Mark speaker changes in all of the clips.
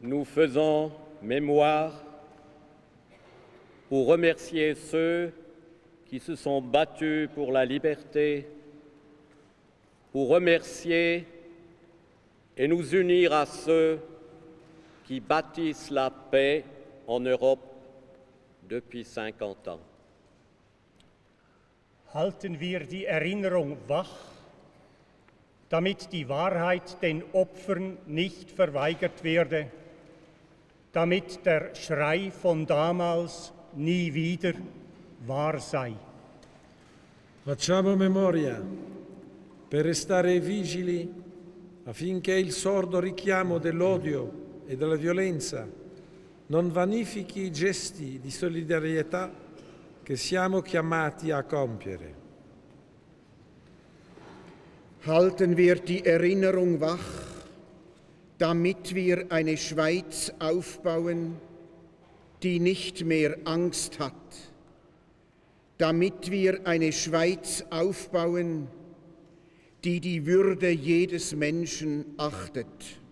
Speaker 1: nous faisons mémoire pour remercier ceux qui se sont battus pour la liberté, pour remercier et nous unir à ceux qui bâtissent la paix en Europe depuis 50 ans.
Speaker 2: Halten wir die Erinnerung wach, damit die Wahrheit den Opfern nicht verweigert werde, damit der Schrei von damals nie wieder wahr sei.
Speaker 3: Facciamo memoria per restare vigili affinché il sordo richiamo dell'odio e della violenza non vanifichi i gesti di solidarietà che siamo chiamati a compiere.
Speaker 4: Halten wir die Erinnerung wach, damit wir eine Schweiz aufbauen, die nicht mehr Angst hat, damit wir eine Schweiz aufbauen, die die Würde jedes Menschen achtet.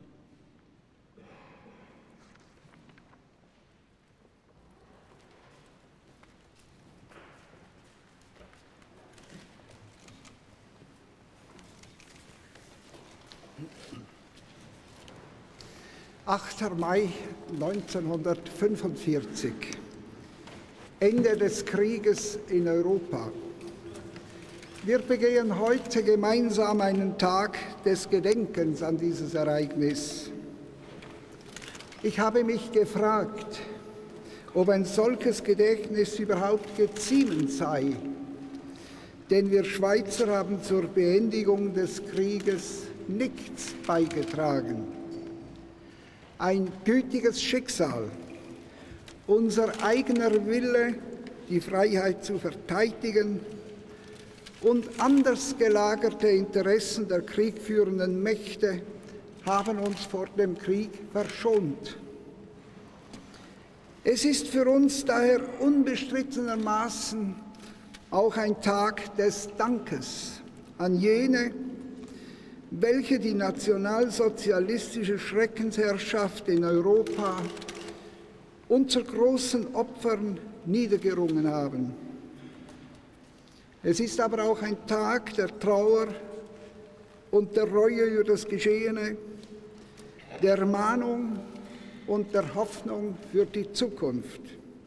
Speaker 5: »8. Mai 1945, Ende des Krieges in Europa. Wir begehen heute gemeinsam einen Tag des Gedenkens an dieses Ereignis. Ich habe mich gefragt, ob ein solches Gedächtnis überhaupt geziemend sei, denn wir Schweizer haben zur Beendigung des Krieges nichts beigetragen. Ein gütiges Schicksal, unser eigener Wille, die Freiheit zu verteidigen und anders gelagerte Interessen der kriegführenden Mächte haben uns vor dem Krieg verschont. Es ist für uns daher unbestrittenermaßen auch ein Tag des Dankes an jene, welche die nationalsozialistische Schreckensherrschaft in Europa unter großen Opfern niedergerungen haben. Es ist aber auch ein Tag der Trauer und der Reue über das Geschehene, der Mahnung und der Hoffnung für die Zukunft.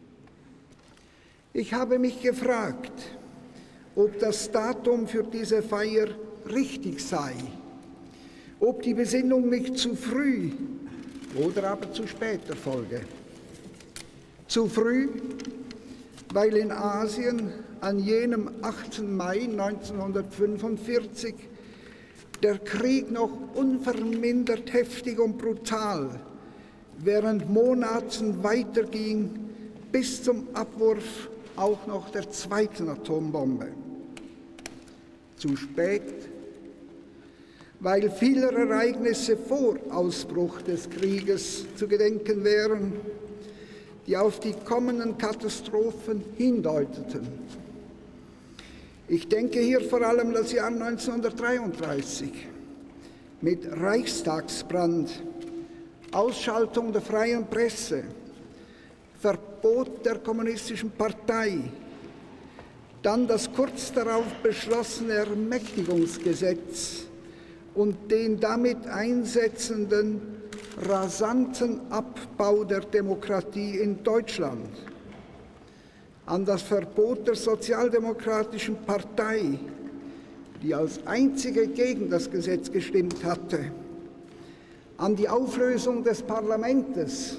Speaker 5: Ich habe mich gefragt, ob das Datum für diese Feier richtig sei, ob die Besinnung nicht zu früh oder aber zu spät erfolge. Zu früh, weil in Asien an jenem 8. Mai 1945 der Krieg noch unvermindert heftig und brutal während Monaten weiterging bis zum Abwurf auch noch der zweiten Atombombe. Zu spät, weil vieler Ereignisse vor Ausbruch des Krieges zu gedenken wären, die auf die kommenden Katastrophen hindeuteten. Ich denke hier vor allem an das Jahr 1933 mit Reichstagsbrand, Ausschaltung der freien Presse, Verbot der Kommunistischen Partei, dann das kurz darauf beschlossene Ermächtigungsgesetz und den damit einsetzenden rasanten Abbau der Demokratie in Deutschland, an das Verbot der Sozialdemokratischen Partei, die als einzige gegen das Gesetz gestimmt hatte, an die Auflösung des Parlaments,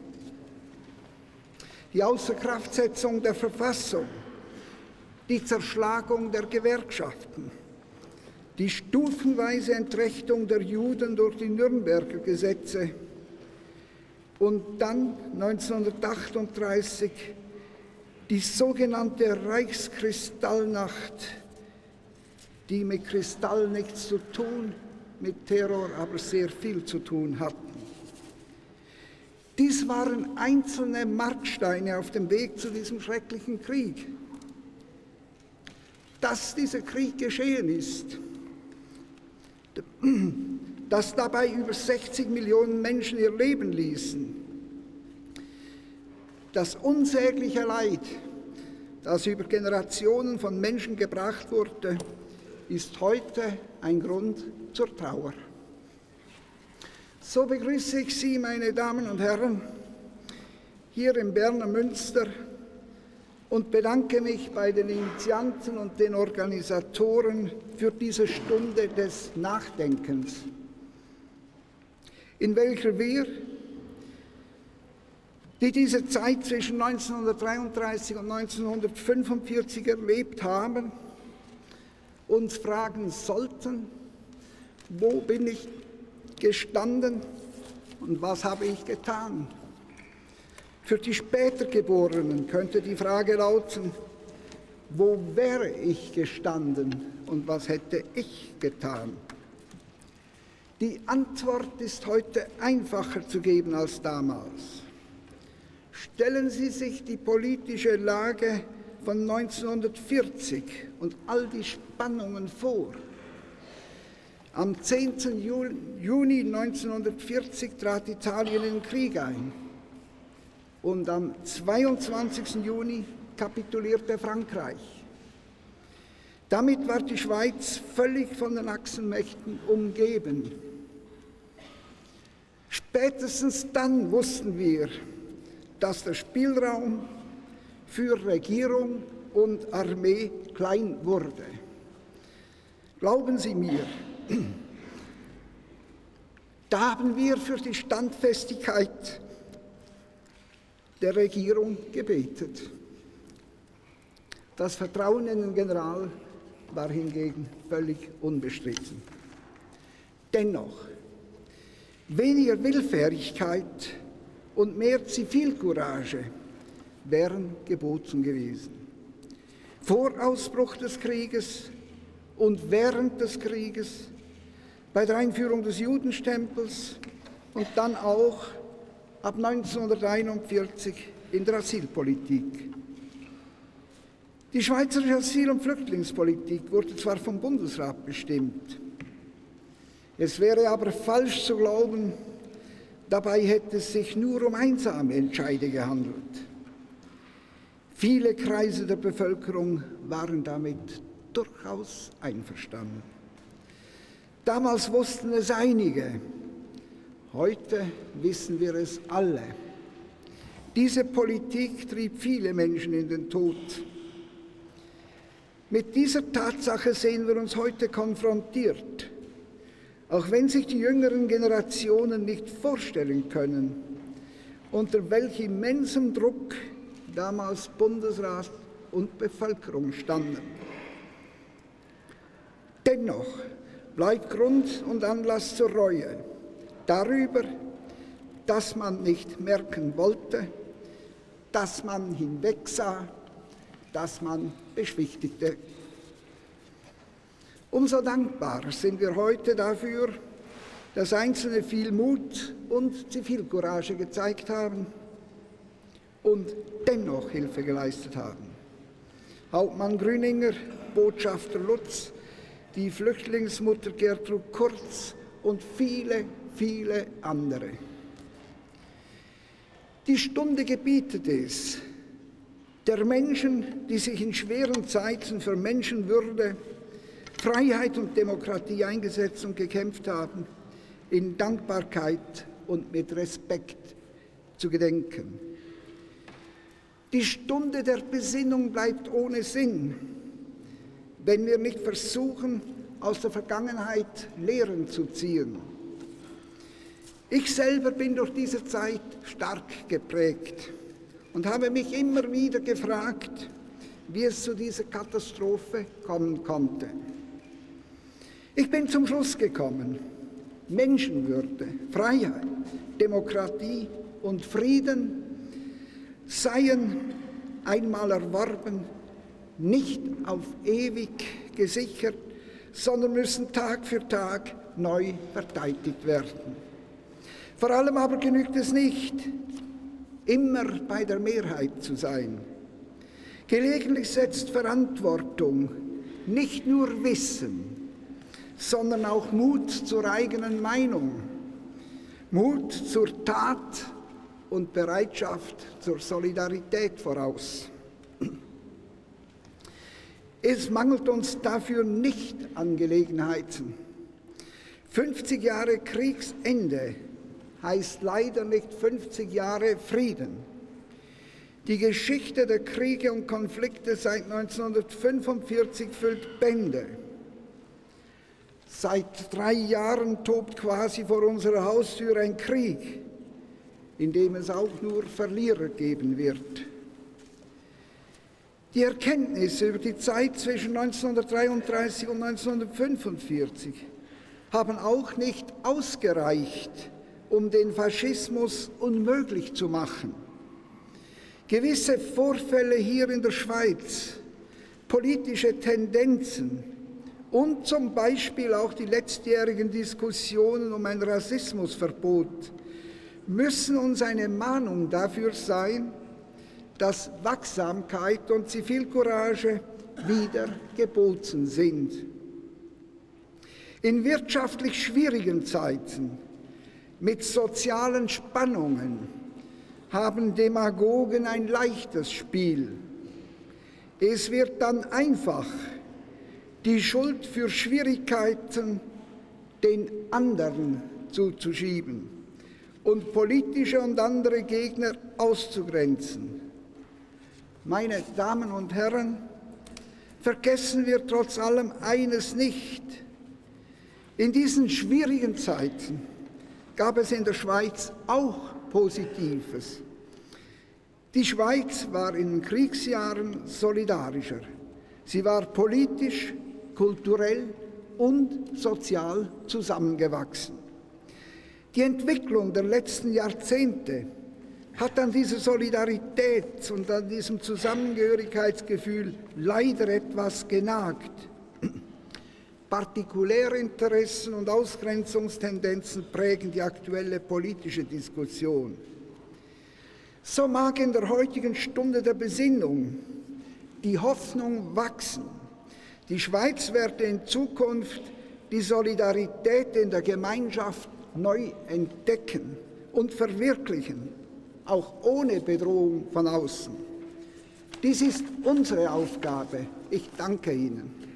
Speaker 5: die Außerkraftsetzung der Verfassung, die Zerschlagung der Gewerkschaften, die stufenweise Entrechtung der Juden durch die Nürnberger Gesetze und dann 1938 die sogenannte Reichskristallnacht, die mit Kristall nichts zu tun, mit Terror aber sehr viel zu tun hatten. Dies waren einzelne Marksteine auf dem Weg zu diesem schrecklichen Krieg. Dass dieser Krieg geschehen ist, dass dabei über 60 Millionen Menschen ihr Leben ließen. Das unsägliche Leid, das über Generationen von Menschen gebracht wurde, ist heute ein Grund zur Trauer. So begrüße ich Sie, meine Damen und Herren, hier im Berner Münster und bedanke mich bei den Initianten und den Organisatoren für diese Stunde des Nachdenkens, in welcher wir, die diese Zeit zwischen 1933 und 1945 erlebt haben, uns fragen sollten, wo bin ich gestanden und was habe ich getan? Für die später Geborenen könnte die Frage lauten, wo wäre ich gestanden und was hätte ich getan? Die Antwort ist heute einfacher zu geben als damals. Stellen Sie sich die politische Lage von 1940 und all die Spannungen vor. Am 10. Juni 1940 trat Italien in den Krieg ein und am 22. Juni kapitulierte Frankreich. Damit war die Schweiz völlig von den Achsenmächten umgeben. Spätestens dann wussten wir, dass der Spielraum für Regierung und Armee klein wurde. Glauben Sie mir, da haben wir für die Standfestigkeit der Regierung gebetet. Das Vertrauen in den General war hingegen völlig unbestritten. Dennoch, weniger Willfährigkeit und mehr Zivilcourage wären geboten gewesen. Vor Ausbruch des Krieges und während des Krieges, bei der Einführung des Judenstempels und dann auch ab 1941 in der Asylpolitik. Die schweizerische Asyl- und Flüchtlingspolitik wurde zwar vom Bundesrat bestimmt, es wäre aber falsch zu glauben, dabei hätte es sich nur um einsame Entscheide gehandelt. Viele Kreise der Bevölkerung waren damit durchaus einverstanden. Damals wussten es einige, heute wissen wir es alle. Diese Politik trieb viele Menschen in den Tod. Mit dieser Tatsache sehen wir uns heute konfrontiert, auch wenn sich die jüngeren Generationen nicht vorstellen können, unter welch immensem Druck damals Bundesrat und Bevölkerung standen. Dennoch bleibt Grund und Anlass zur Reue darüber, dass man nicht merken wollte, dass man hinwegsah, dass man beschwichtigte. Umso dankbarer sind wir heute dafür, dass Einzelne viel Mut und Zivilcourage gezeigt haben und dennoch Hilfe geleistet haben. Hauptmann Grüninger, Botschafter Lutz, die Flüchtlingsmutter Gertrud Kurz und viele, viele andere. Die Stunde gebietet es, der Menschen, die sich in schweren Zeiten für Menschenwürde, Freiheit und Demokratie eingesetzt und gekämpft haben, in Dankbarkeit und mit Respekt zu gedenken. Die Stunde der Besinnung bleibt ohne Sinn, wenn wir nicht versuchen, aus der Vergangenheit Lehren zu ziehen. Ich selber bin durch diese Zeit stark geprägt und habe mich immer wieder gefragt, wie es zu dieser Katastrophe kommen konnte. Ich bin zum Schluss gekommen, Menschenwürde, Freiheit, Demokratie und Frieden seien einmal erworben, nicht auf ewig gesichert, sondern müssen Tag für Tag neu verteidigt werden. Vor allem aber genügt es nicht, immer bei der Mehrheit zu sein. Gelegentlich setzt Verantwortung nicht nur Wissen, sondern auch Mut zur eigenen Meinung, Mut zur Tat und Bereitschaft zur Solidarität voraus. Es mangelt uns dafür nicht an Gelegenheiten. 50 Jahre Kriegsende heißt leider nicht 50 Jahre Frieden. Die Geschichte der Kriege und Konflikte seit 1945 füllt Bände. Seit 3 Jahren tobt quasi vor unserer Haustür ein Krieg, in dem es auch nur Verlierer geben wird. Die Erkenntnisse über die Zeit zwischen 1933 und 1945 haben auch nicht ausgereicht, um den Faschismus unmöglich zu machen. Gewisse Vorfälle hier in der Schweiz, politische Tendenzen und zum Beispiel auch die letztjährigen Diskussionen um ein Rassismusverbot müssen uns eine Mahnung dafür sein, dass Wachsamkeit und Zivilcourage wieder geboten sind. In wirtschaftlich schwierigen Zeiten mit sozialen Spannungen haben Demagogen ein leichtes Spiel. Es wird dann einfach die Schuld für Schwierigkeiten den anderen zuzuschieben und politische und andere Gegner auszugrenzen. Meine Damen und Herren, vergessen wir trotz allem eines nicht. In diesen schwierigen Zeiten gab es in der Schweiz auch Positives. Die Schweiz war in den Kriegsjahren solidarischer. Sie war politisch, kulturell und sozial zusammengewachsen. Die Entwicklung der letzten Jahrzehnte hat an dieser Solidarität und an diesem Zusammengehörigkeitsgefühl leider etwas genagt. Partikulärinteressen und Ausgrenzungstendenzen prägen die aktuelle politische Diskussion. So mag in der heutigen Stunde der Besinnung die Hoffnung wachsen, die Schweiz werde in Zukunft die Solidarität in der Gemeinschaft neu entdecken und verwirklichen, auch ohne Bedrohung von außen. Dies ist unsere Aufgabe. Ich danke Ihnen.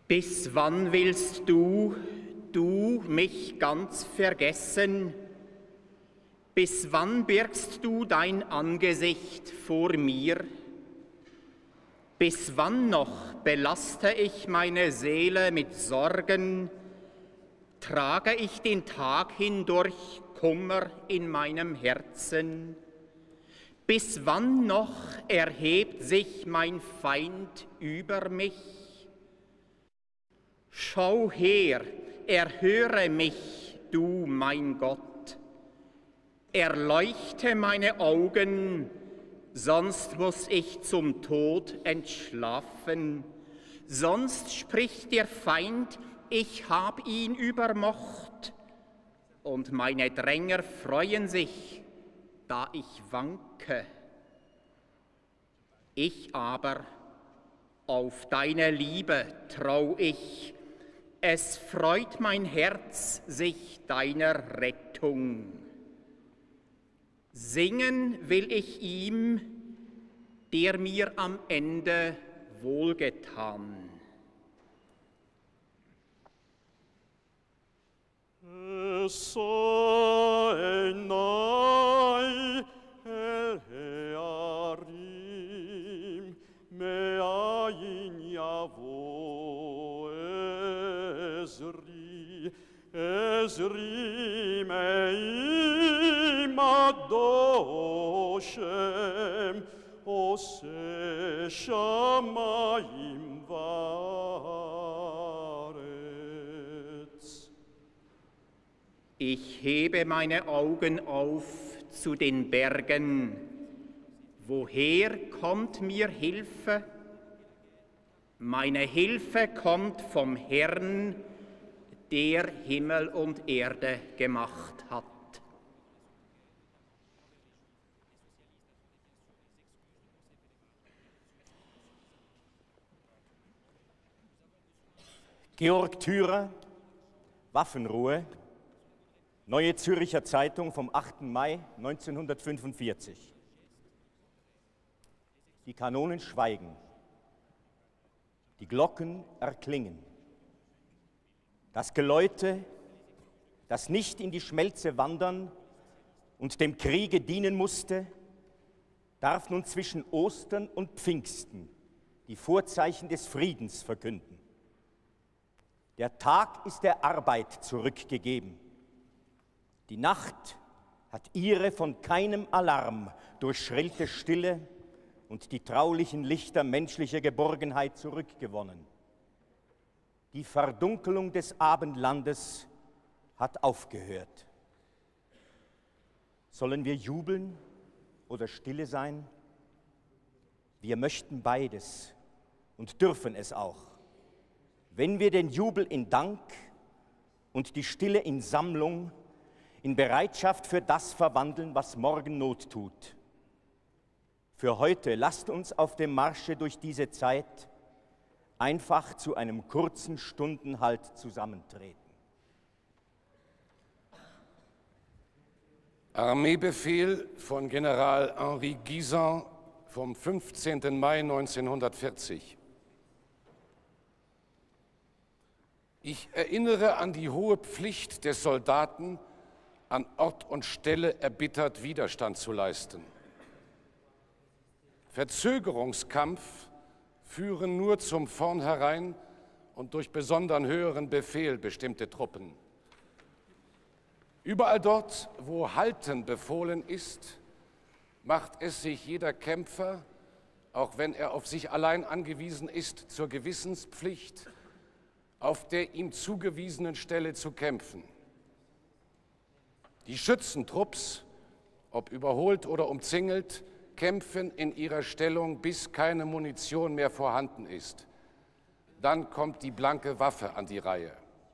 Speaker 6: Bis wann willst du mich ganz vergessen? Bis wann birgst du dein Angesicht vor mir? Bis wann noch belaste ich meine Seele mit Sorgen? Trage ich den Tag hindurch Kummer in meinem Herzen? Bis wann noch erhebt sich mein Feind über mich? Schau her, erhöre mich, du mein Gott. Erleuchte meine Augen, sonst muss ich zum Tod entschlafen. Sonst spricht der Feind, ich hab ihn übermocht. Und meine Dränger freuen sich, da ich wanke. Ich aber, auf deine Liebe trau ich, es freut mein Herz sich deiner Rettung. Singen will ich ihm, der mir am Ende wohlgetan.
Speaker 7: Es sei nahe, el hearim, me'ayin yavo Ezri me'im adoshem, ose shamayim varetz.
Speaker 6: Ich hebe meine Augen auf zu den Bergen. Woher kommt mir Hilfe? Meine Hilfe kommt vom Herrn, der Himmel und Erde gemacht hat.
Speaker 8: Georg Thürer, Waffenruhe, Neue Zürcher Zeitung vom 8. Mai 1945. Die Kanonen schweigen, die Glocken erklingen. Das Geläute, das nicht in die Schmelze wandern und dem Kriege dienen musste, darf nun zwischen Ostern und Pfingsten die Vorzeichen des Friedens verkünden. Der Tag ist der Arbeit zurückgegeben. Die Nacht hat ihre von keinem Alarm durchschrillte Stille und die traulichen Lichter menschlicher Geborgenheit zurückgewonnen. Die Verdunkelung des Abendlandes hat aufgehört. Sollen wir jubeln oder stille sein? Wir möchten beides und dürfen es auch. Wenn wir den Jubel in Dank und die Stille in Sammlung, in Bereitschaft für das verwandeln, was morgen Not tut. Für heute lasst uns auf dem Marsche durch diese Zeit einfach zu einem kurzen Stundenhalt zusammentreten.
Speaker 9: Armeebefehl von General Henri Guisan vom 15. Mai 1940. Ich erinnere an die hohe Pflicht des Soldaten, an Ort und Stelle erbittert Widerstand zu leisten. Verzögerungskampf führen nur zum Vornherein und durch besonderen höheren Befehl bestimmte Truppen. Überall dort, wo Halten befohlen ist, macht es sich jeder Kämpfer, auch wenn er auf sich allein angewiesen ist, zur Gewissenspflicht, auf der ihm zugewiesenen Stelle zu kämpfen. Die Schützentrupps, ob überholt oder umzingelt, kämpfen in ihrer Stellung, bis keine Munition mehr vorhanden ist. Dann kommt die blanke Waffe an die Reihe.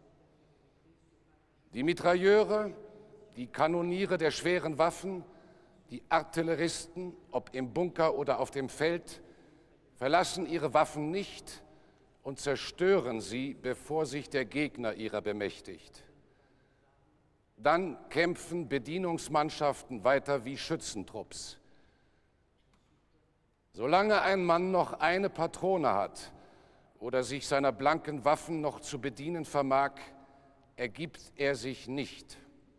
Speaker 9: Die Mitrailleure, die Kanoniere der schweren Waffen, die Artilleristen, ob im Bunker oder auf dem Feld, verlassen ihre Waffen nicht und zerstören sie, bevor sich der Gegner ihrer bemächtigt. Dann kämpfen Bedienungsmannschaften weiter wie Schützentrupps. Solange ein Mann noch eine Patrone hat oder sich seiner blanken Waffen noch zu bedienen vermag, ergibt er sich nicht.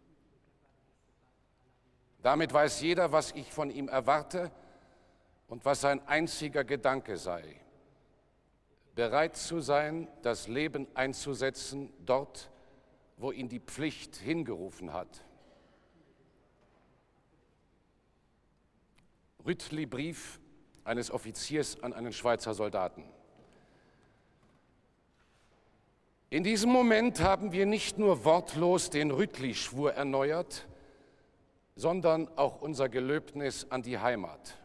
Speaker 9: Damit weiß jeder, was ich von ihm erwarte und was sein einziger Gedanke sei. Bereit zu sein, das Leben einzusetzen, dort, wo ihn die Pflicht hingerufen hat. Rütli-Brief eines Offiziers an einen Schweizer Soldaten. In diesem Moment haben wir nicht nur wortlos den Rütli-Schwur erneuert, sondern auch unser Gelöbnis an die Heimat.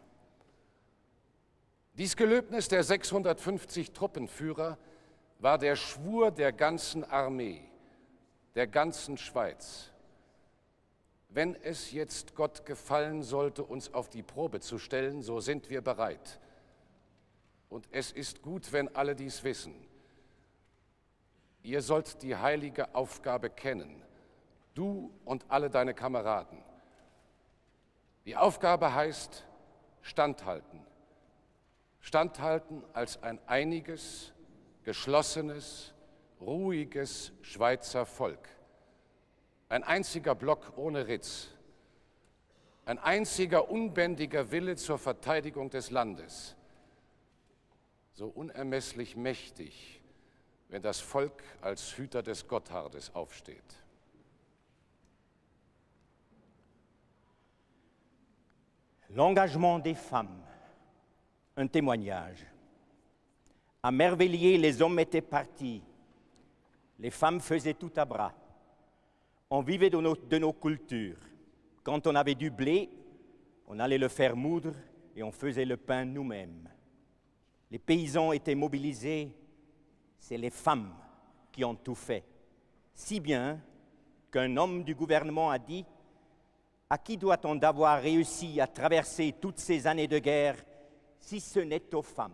Speaker 9: Dies Gelöbnis der 650 Truppenführer war der Schwur der ganzen Armee, der ganzen Schweiz. Wenn es jetzt Gott gefallen sollte, uns auf die Probe zu stellen, so sind wir bereit. Und es ist gut, wenn alle dies wissen. Ihr sollt die heilige Aufgabe kennen, du und alle deine Kameraden. Die Aufgabe heißt standhalten. Standhalten als ein einiges, geschlossenes, ruhiges Schweizer Volk. Ein einziger Block ohne Ritz. Ein einziger unbändiger Wille zur Verteidigung des Landes. So unermesslich mächtig, wenn das Volk als Hüter des Gotthardes aufsteht.
Speaker 8: L'engagement des femmes, un témoignage. À Mervellier, les hommes étaient partis. Les femmes faisaient tout à bras. On vivait de nos cultures. Quand on avait du blé, on allait le faire moudre et on faisait le pain nous-mêmes. Les paysans étaient mobilisés. C'est les femmes qui ont tout fait. Si bien qu'un homme du gouvernement a dit: à qui doit-on d'avoir réussi à traverser toutes ces années de guerre si ce n'est aux femmes?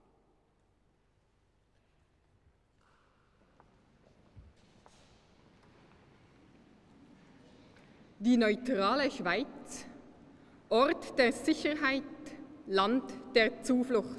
Speaker 10: Die neutrale Schweiz, Ort der Sicherheit, Land der Zuflucht.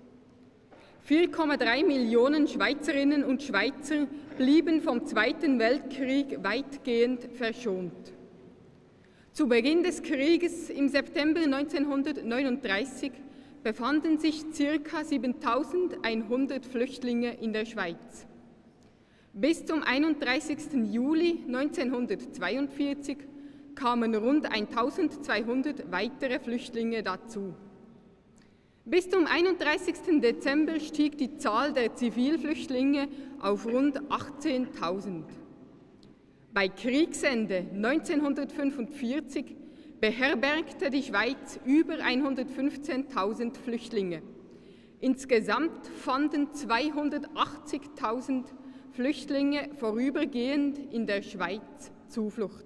Speaker 10: 4,3 Millionen Schweizerinnen und Schweizer blieben vom Zweiten Weltkrieg weitgehend verschont. Zu Beginn des Krieges im September 1939 befanden sich ca. 7.100 Flüchtlinge in der Schweiz. Bis zum 31. Juli 1942 kamen rund 1.200 weitere Flüchtlinge dazu. Bis zum 31. Dezember stieg die Zahl der Zivilflüchtlinge auf rund 18.000. Bei Kriegsende 1945 beherbergte die Schweiz über 115.000 Flüchtlinge. Insgesamt fanden 280.000 Flüchtlinge vorübergehend in der Schweiz Zuflucht.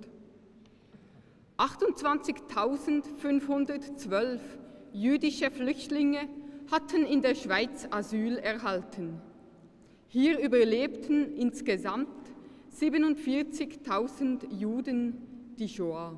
Speaker 10: 28.512 jüdische Flüchtlinge hatten in der Schweiz Asyl erhalten. Hier überlebten insgesamt 47.000 Juden die Shoah.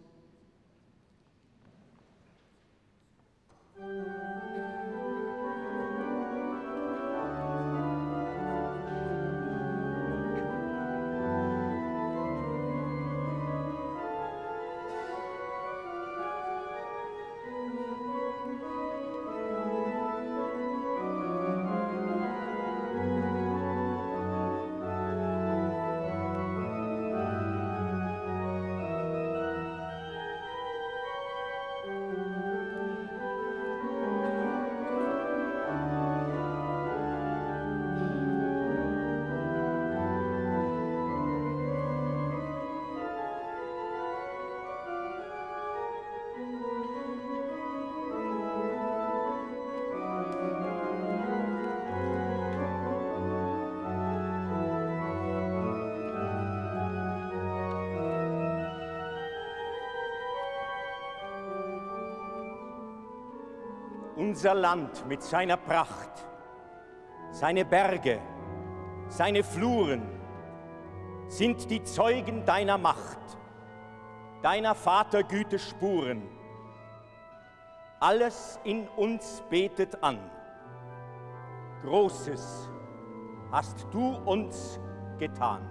Speaker 8: Unser Land mit seiner Pracht, seine Berge, seine Fluren sind die Zeugen deiner Macht, deiner Vatergüte Spuren. Alles in uns betet an. Großes hast du uns getan.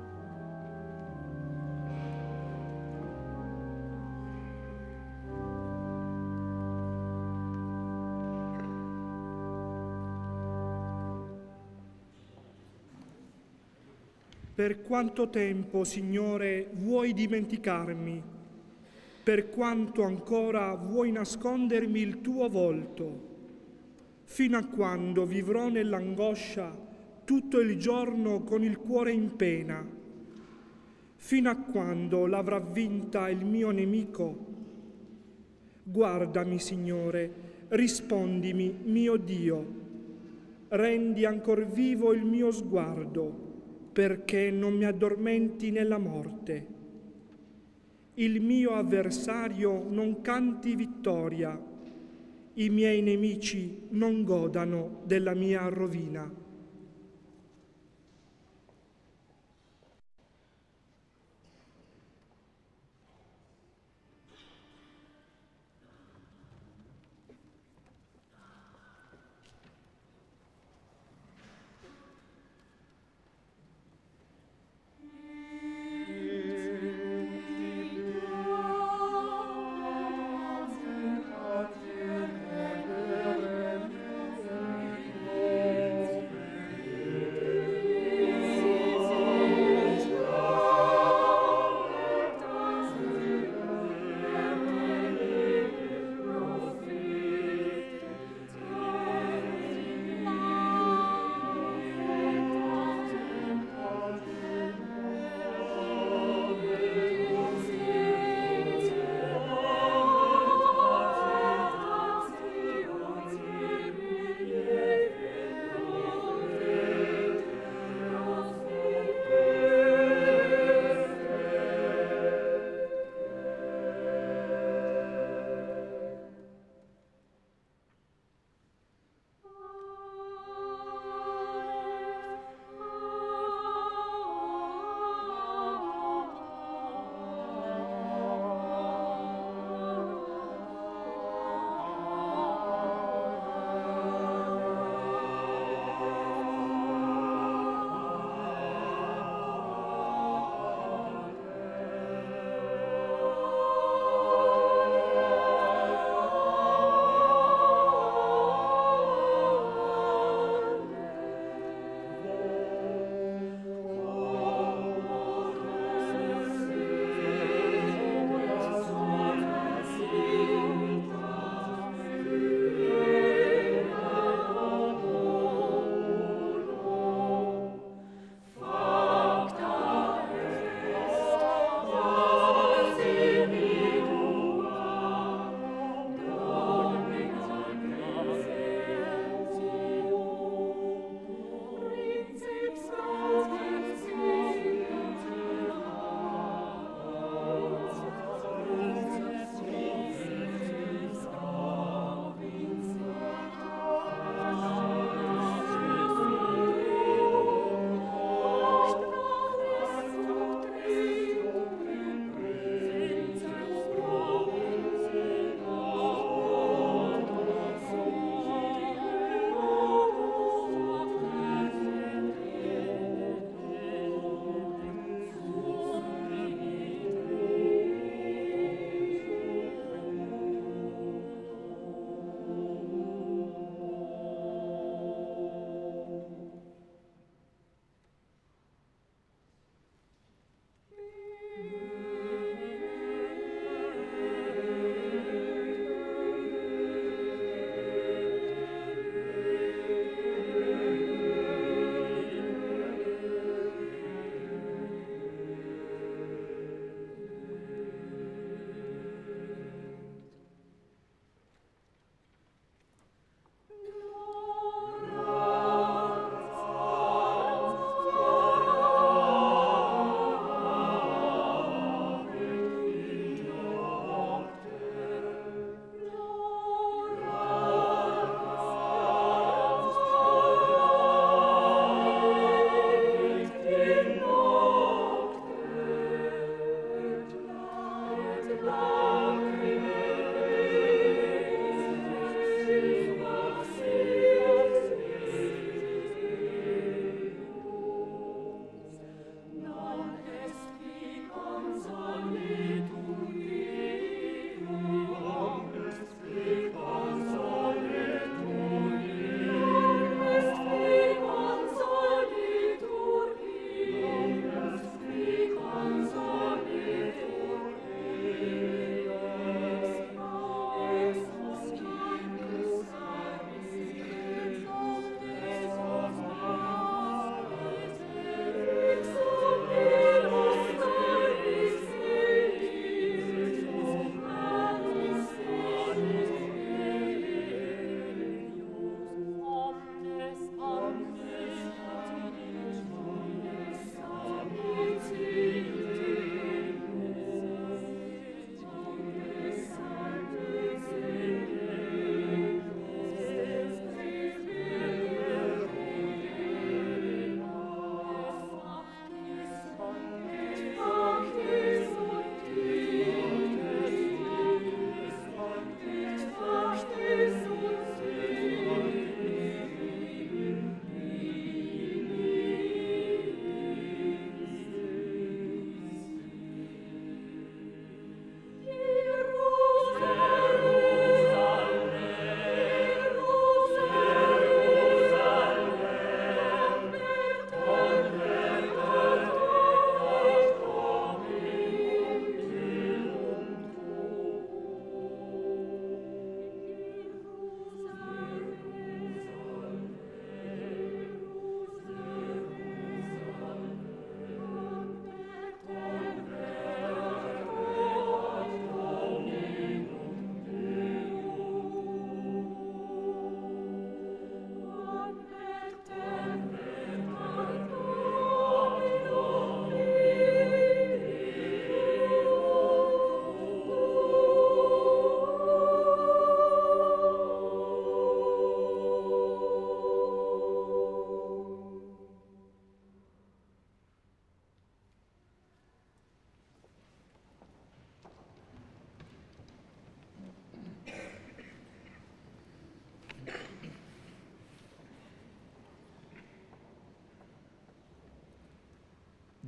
Speaker 11: Per quanto tempo, Signore, vuoi dimenticarmi? Per quanto ancora vuoi nascondermi il tuo volto? Fino a quando vivrò nell'angoscia tutto il giorno con il cuore in pena? Fino a quando l'avrà vinta il mio nemico? Guardami, Signore, rispondimi, mio Dio. Rendi ancor vivo il mio sguardo, perché non mi addormenti nella morte. Il mio avversario non canti vittoria, i miei nemici non godano della mia rovina.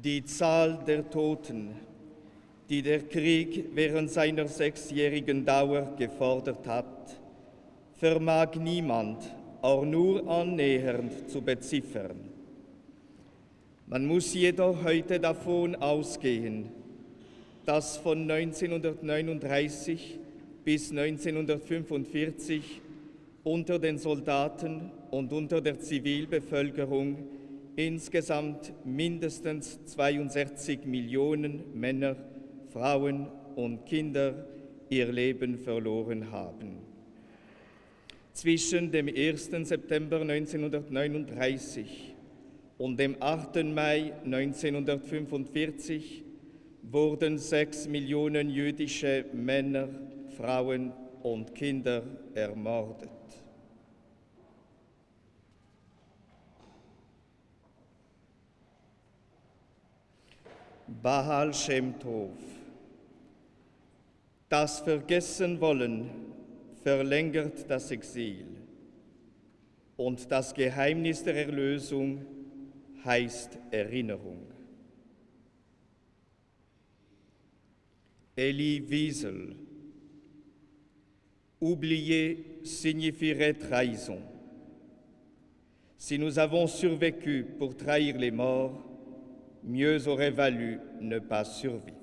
Speaker 12: Die Zahl der Toten, die der Krieg während seiner 6-jährigen Dauer gefordert hat, vermag niemand auch nur annähernd zu beziffern. Man muss jedoch heute davon ausgehen, dass von 1939 bis 1945 unter den Soldaten und unter der Zivilbevölkerung insgesamt mindestens 62 Millionen Männer, Frauen und Kinder ihr Leben verloren haben. Zwischen dem 1. September 1939 und dem 8. Mai 1945 wurden 6 Millionen jüdische Männer, Frauen und Kinder ermordet. Baal Shem Tov. Das Vergessenwollen verlängert das Exil und das Geheimnis der Erlösung heißt Erinnerung. Elie Wiesel. Oublier signifierait trahison. Si nous avons survécu pour trahir les morts, mieux aurait valu ne pas survivre.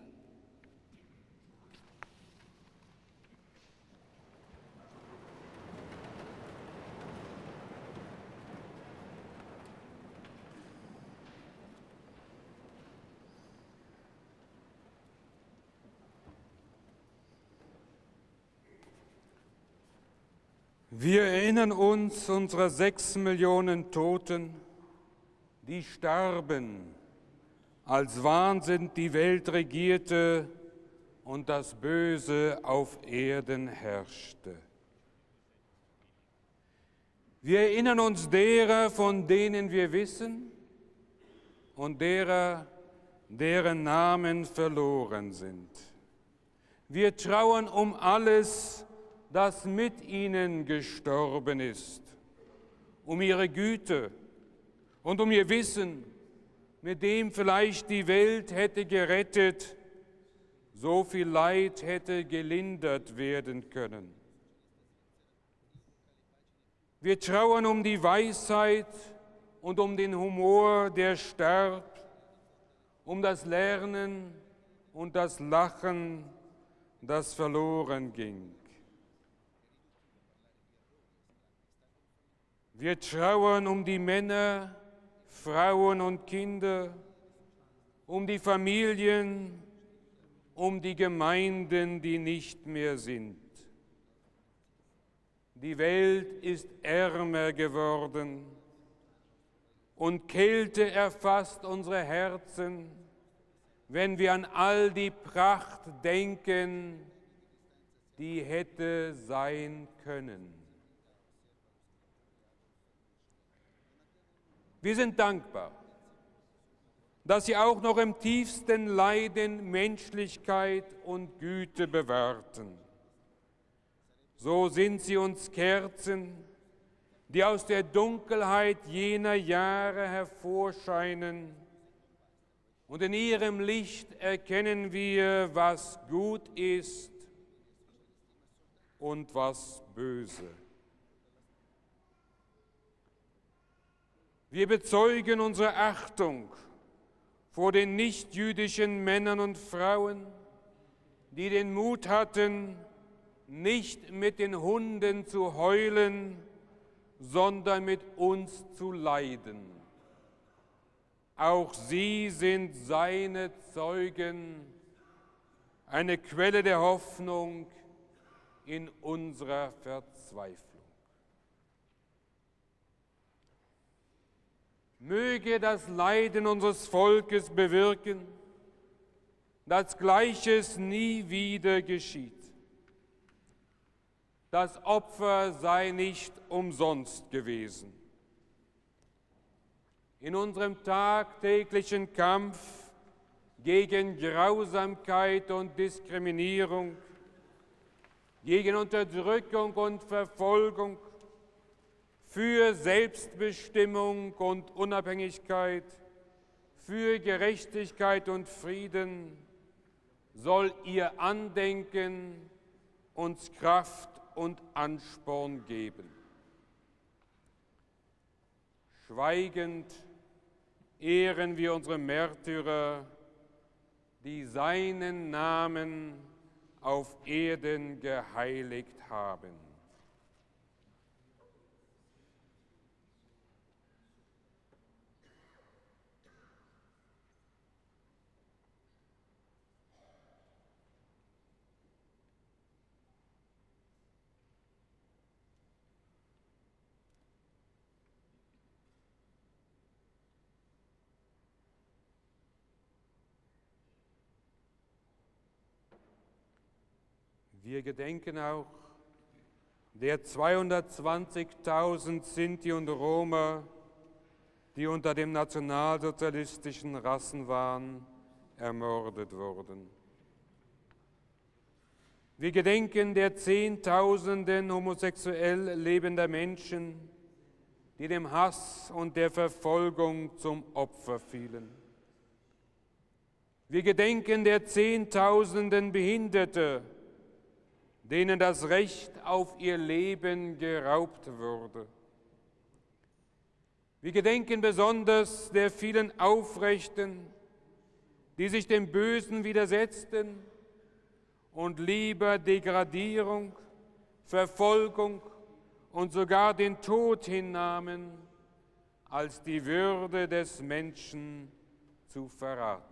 Speaker 13: Wir erinnern uns unserer 6 Millionen Toten, die starben, als Wahnsinn die Welt regierte und das Böse auf Erden herrschte. Wir erinnern uns derer, von denen wir wissen, und derer, deren Namen verloren sind. Wir trauern um alles, das mit ihnen gestorben ist, um ihre Güte und um ihr Wissen, mit dem vielleicht die Welt hätte gerettet, so viel Leid hätte gelindert werden können. Wir trauern um die Weisheit und um den Humor, der starb, um das Lernen und das Lachen, das verloren ging. Wir trauern um die Männer, Frauen und Kinder, um die Familien, um die Gemeinden, die nicht mehr sind. Die Welt ist ärmer geworden und Kälte erfasst unsere Herzen, wenn wir an all die Pracht denken, die hätte sein können. Wir sind dankbar, dass Sie auch noch im tiefsten Leiden Menschlichkeit und Güte bewahrten. So sind Sie uns Kerzen, die aus der Dunkelheit jener Jahre hervorscheinen, und in Ihrem Licht erkennen wir, was gut ist und was böse. Wir bezeugen unsere Achtung vor den nichtjüdischen Männern und Frauen, die den Mut hatten, nicht mit den Hunden zu heulen, sondern mit uns zu leiden. Auch sie sind seine Zeugen, eine Quelle der Hoffnung in unserer Verzweiflung. Möge das Leiden unseres Volkes bewirken, dass Gleiches nie wieder geschieht. Das Opfer sei nicht umsonst gewesen. In unserem tagtäglichen Kampf gegen Grausamkeit und Diskriminierung, gegen Unterdrückung und Verfolgung, für Selbstbestimmung und Unabhängigkeit, für Gerechtigkeit und Frieden soll ihr Andenken uns Kraft und Ansporn geben. Schweigend ehren wir unsere Märtyrer, die seinen Namen auf Erden geheiligt haben. Wir gedenken auch der 220.000 Sinti und Roma, die unter dem nationalsozialistischen Rassenwahn ermordet wurden. Wir gedenken der Zehntausenden homosexuell lebender Menschen, die dem Hass und der Verfolgung zum Opfer fielen. Wir gedenken der Zehntausenden Behinderte, denen das Recht auf ihr Leben geraubt wurde. Wir gedenken besonders der vielen Aufrechten, die sich dem Bösen widersetzten und lieber Degradierung, Verfolgung und sogar den Tod hinnahmen, als die Würde des Menschen zu verraten.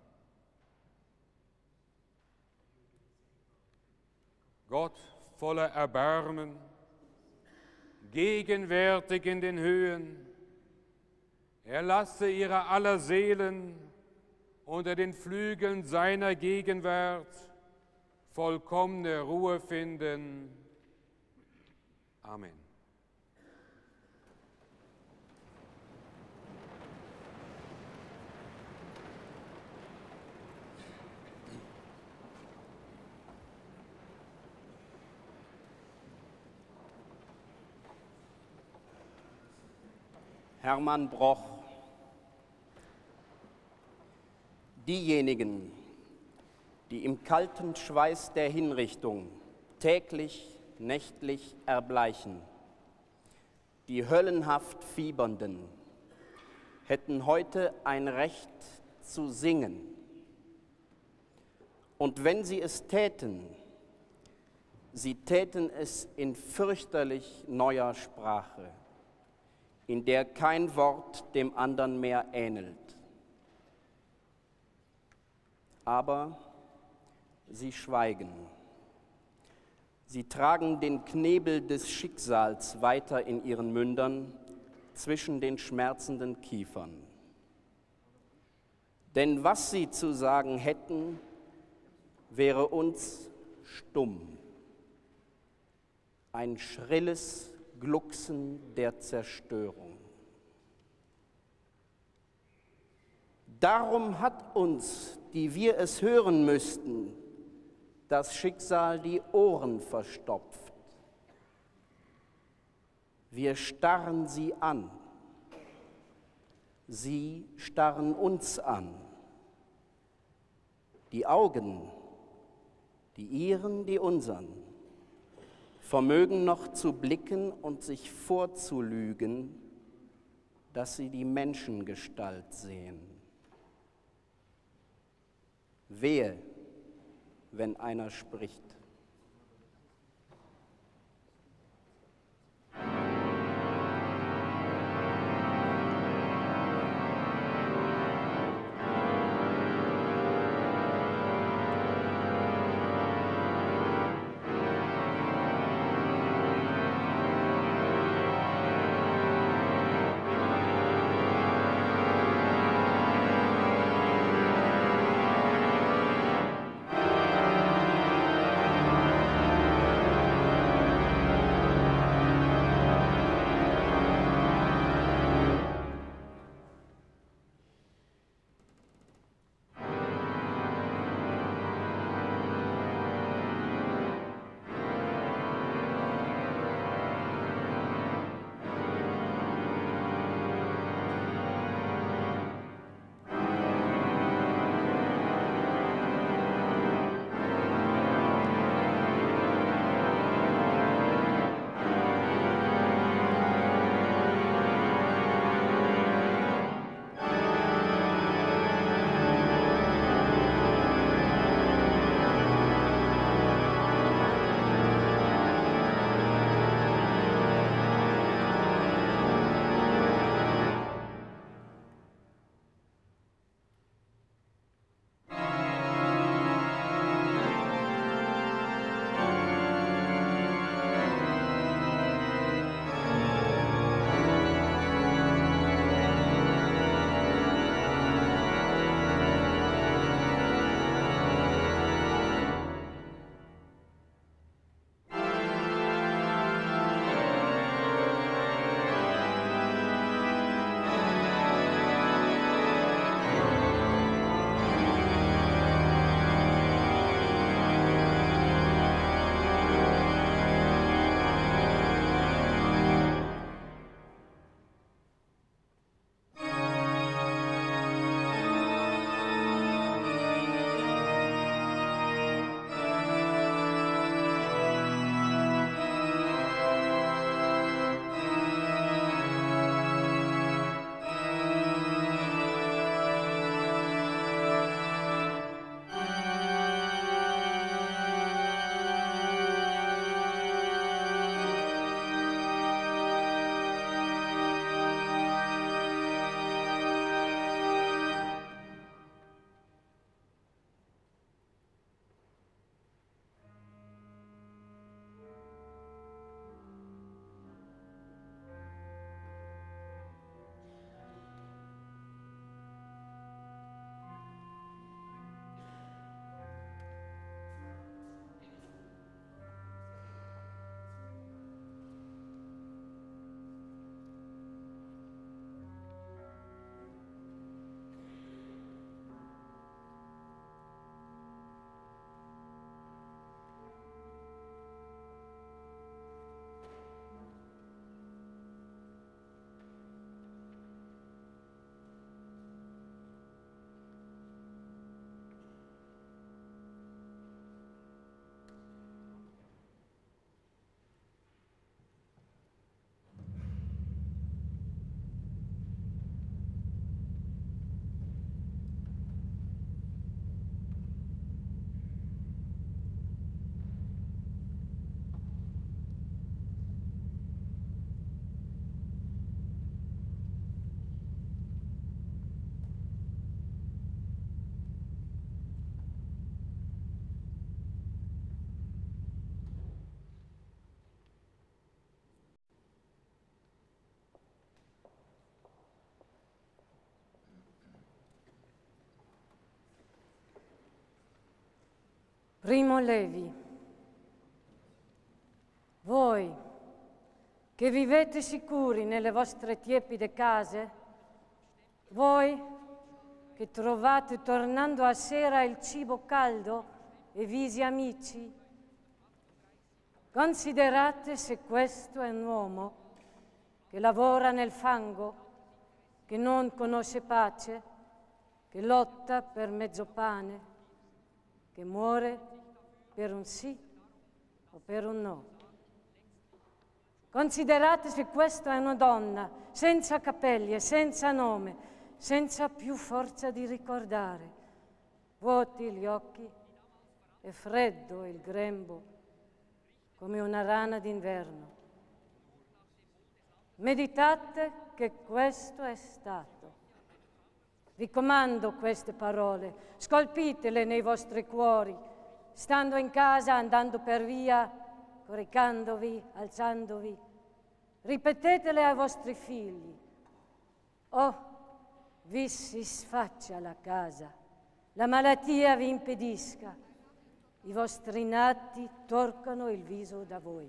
Speaker 13: Gott voller Erbarmen, gegenwärtig in den Höhen, erlasse ihrer aller Seelen unter den Flügeln seiner Gegenwart vollkommene Ruhe finden. Amen.
Speaker 14: Hermann Broch. Diejenigen, die im kalten Schweiß der Hinrichtung täglich, nächtlich erbleichen, die höllenhaft Fiebernden, hätten heute ein Recht zu singen. Und wenn sie es täten, sie täten es in fürchterlich neuer Sprache, in der kein Wort dem andern mehr ähnelt. Aber sie schweigen. Sie tragen den Knebel des Schicksals weiter in ihren Mündern zwischen den schmerzenden Kiefern. Denn was sie zu sagen hätten, wäre uns stumm. Ein schrilles Glucksen der Zerstörung. Darum hat uns, die wir es hören müssten, das Schicksal die Ohren verstopft. Wir starren sie an. Sie starren uns an. Die Augen, die ihren, die unseren, vermögen noch zu blicken und sich vorzulügen, dass sie die Menschengestalt sehen. Wehe, wenn einer spricht.
Speaker 15: Primo Levi, voi che vivete sicuri nelle vostre tiepide case, voi che trovate tornando a sera il cibo caldo e visi amici, considerate se questo è un uomo che lavora nel fango, che non conosce pace, che lotta per mezzo pane, che muore per un sì o per un no. Considerate se questa è una donna senza capelli e senza nome, senza più forza di ricordare, vuoti gli occhi e freddo il grembo come una rana d'inverno. Meditate che questo è stato. Vi comando queste parole, scolpitele nei vostri cuori, stando in casa, andando per via, coricandovi, alzandovi. Ripetetele ai vostri figli. Oh, vi si sfaccia la casa, la malattia vi impedisca, i vostri nati torcano il viso da voi.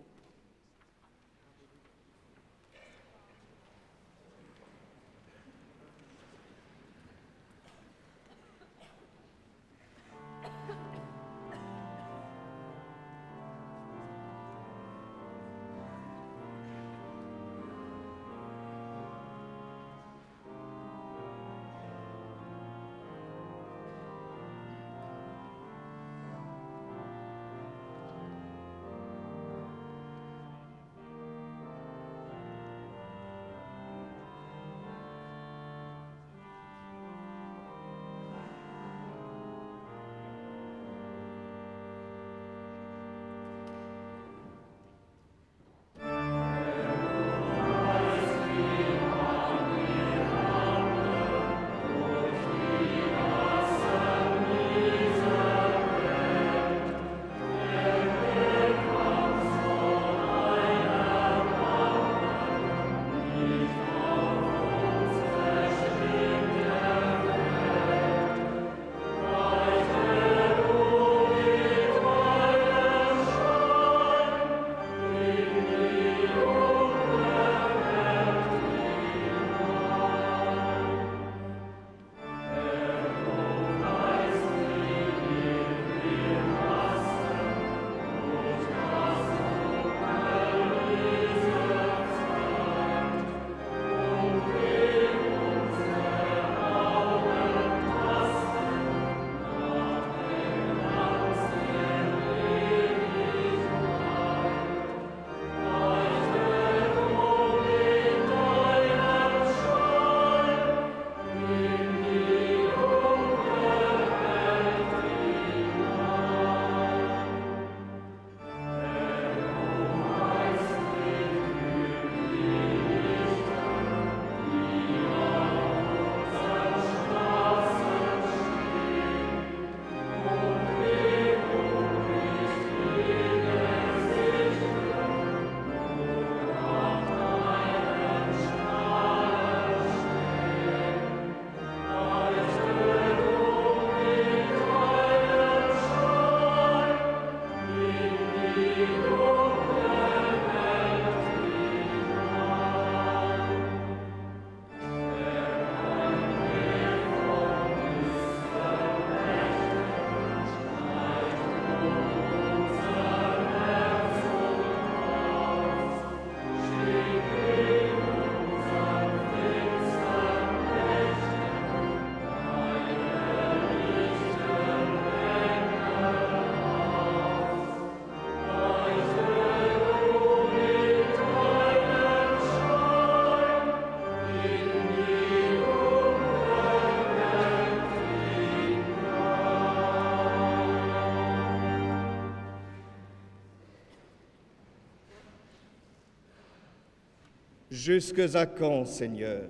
Speaker 12: Jusques à quand, Seigneur,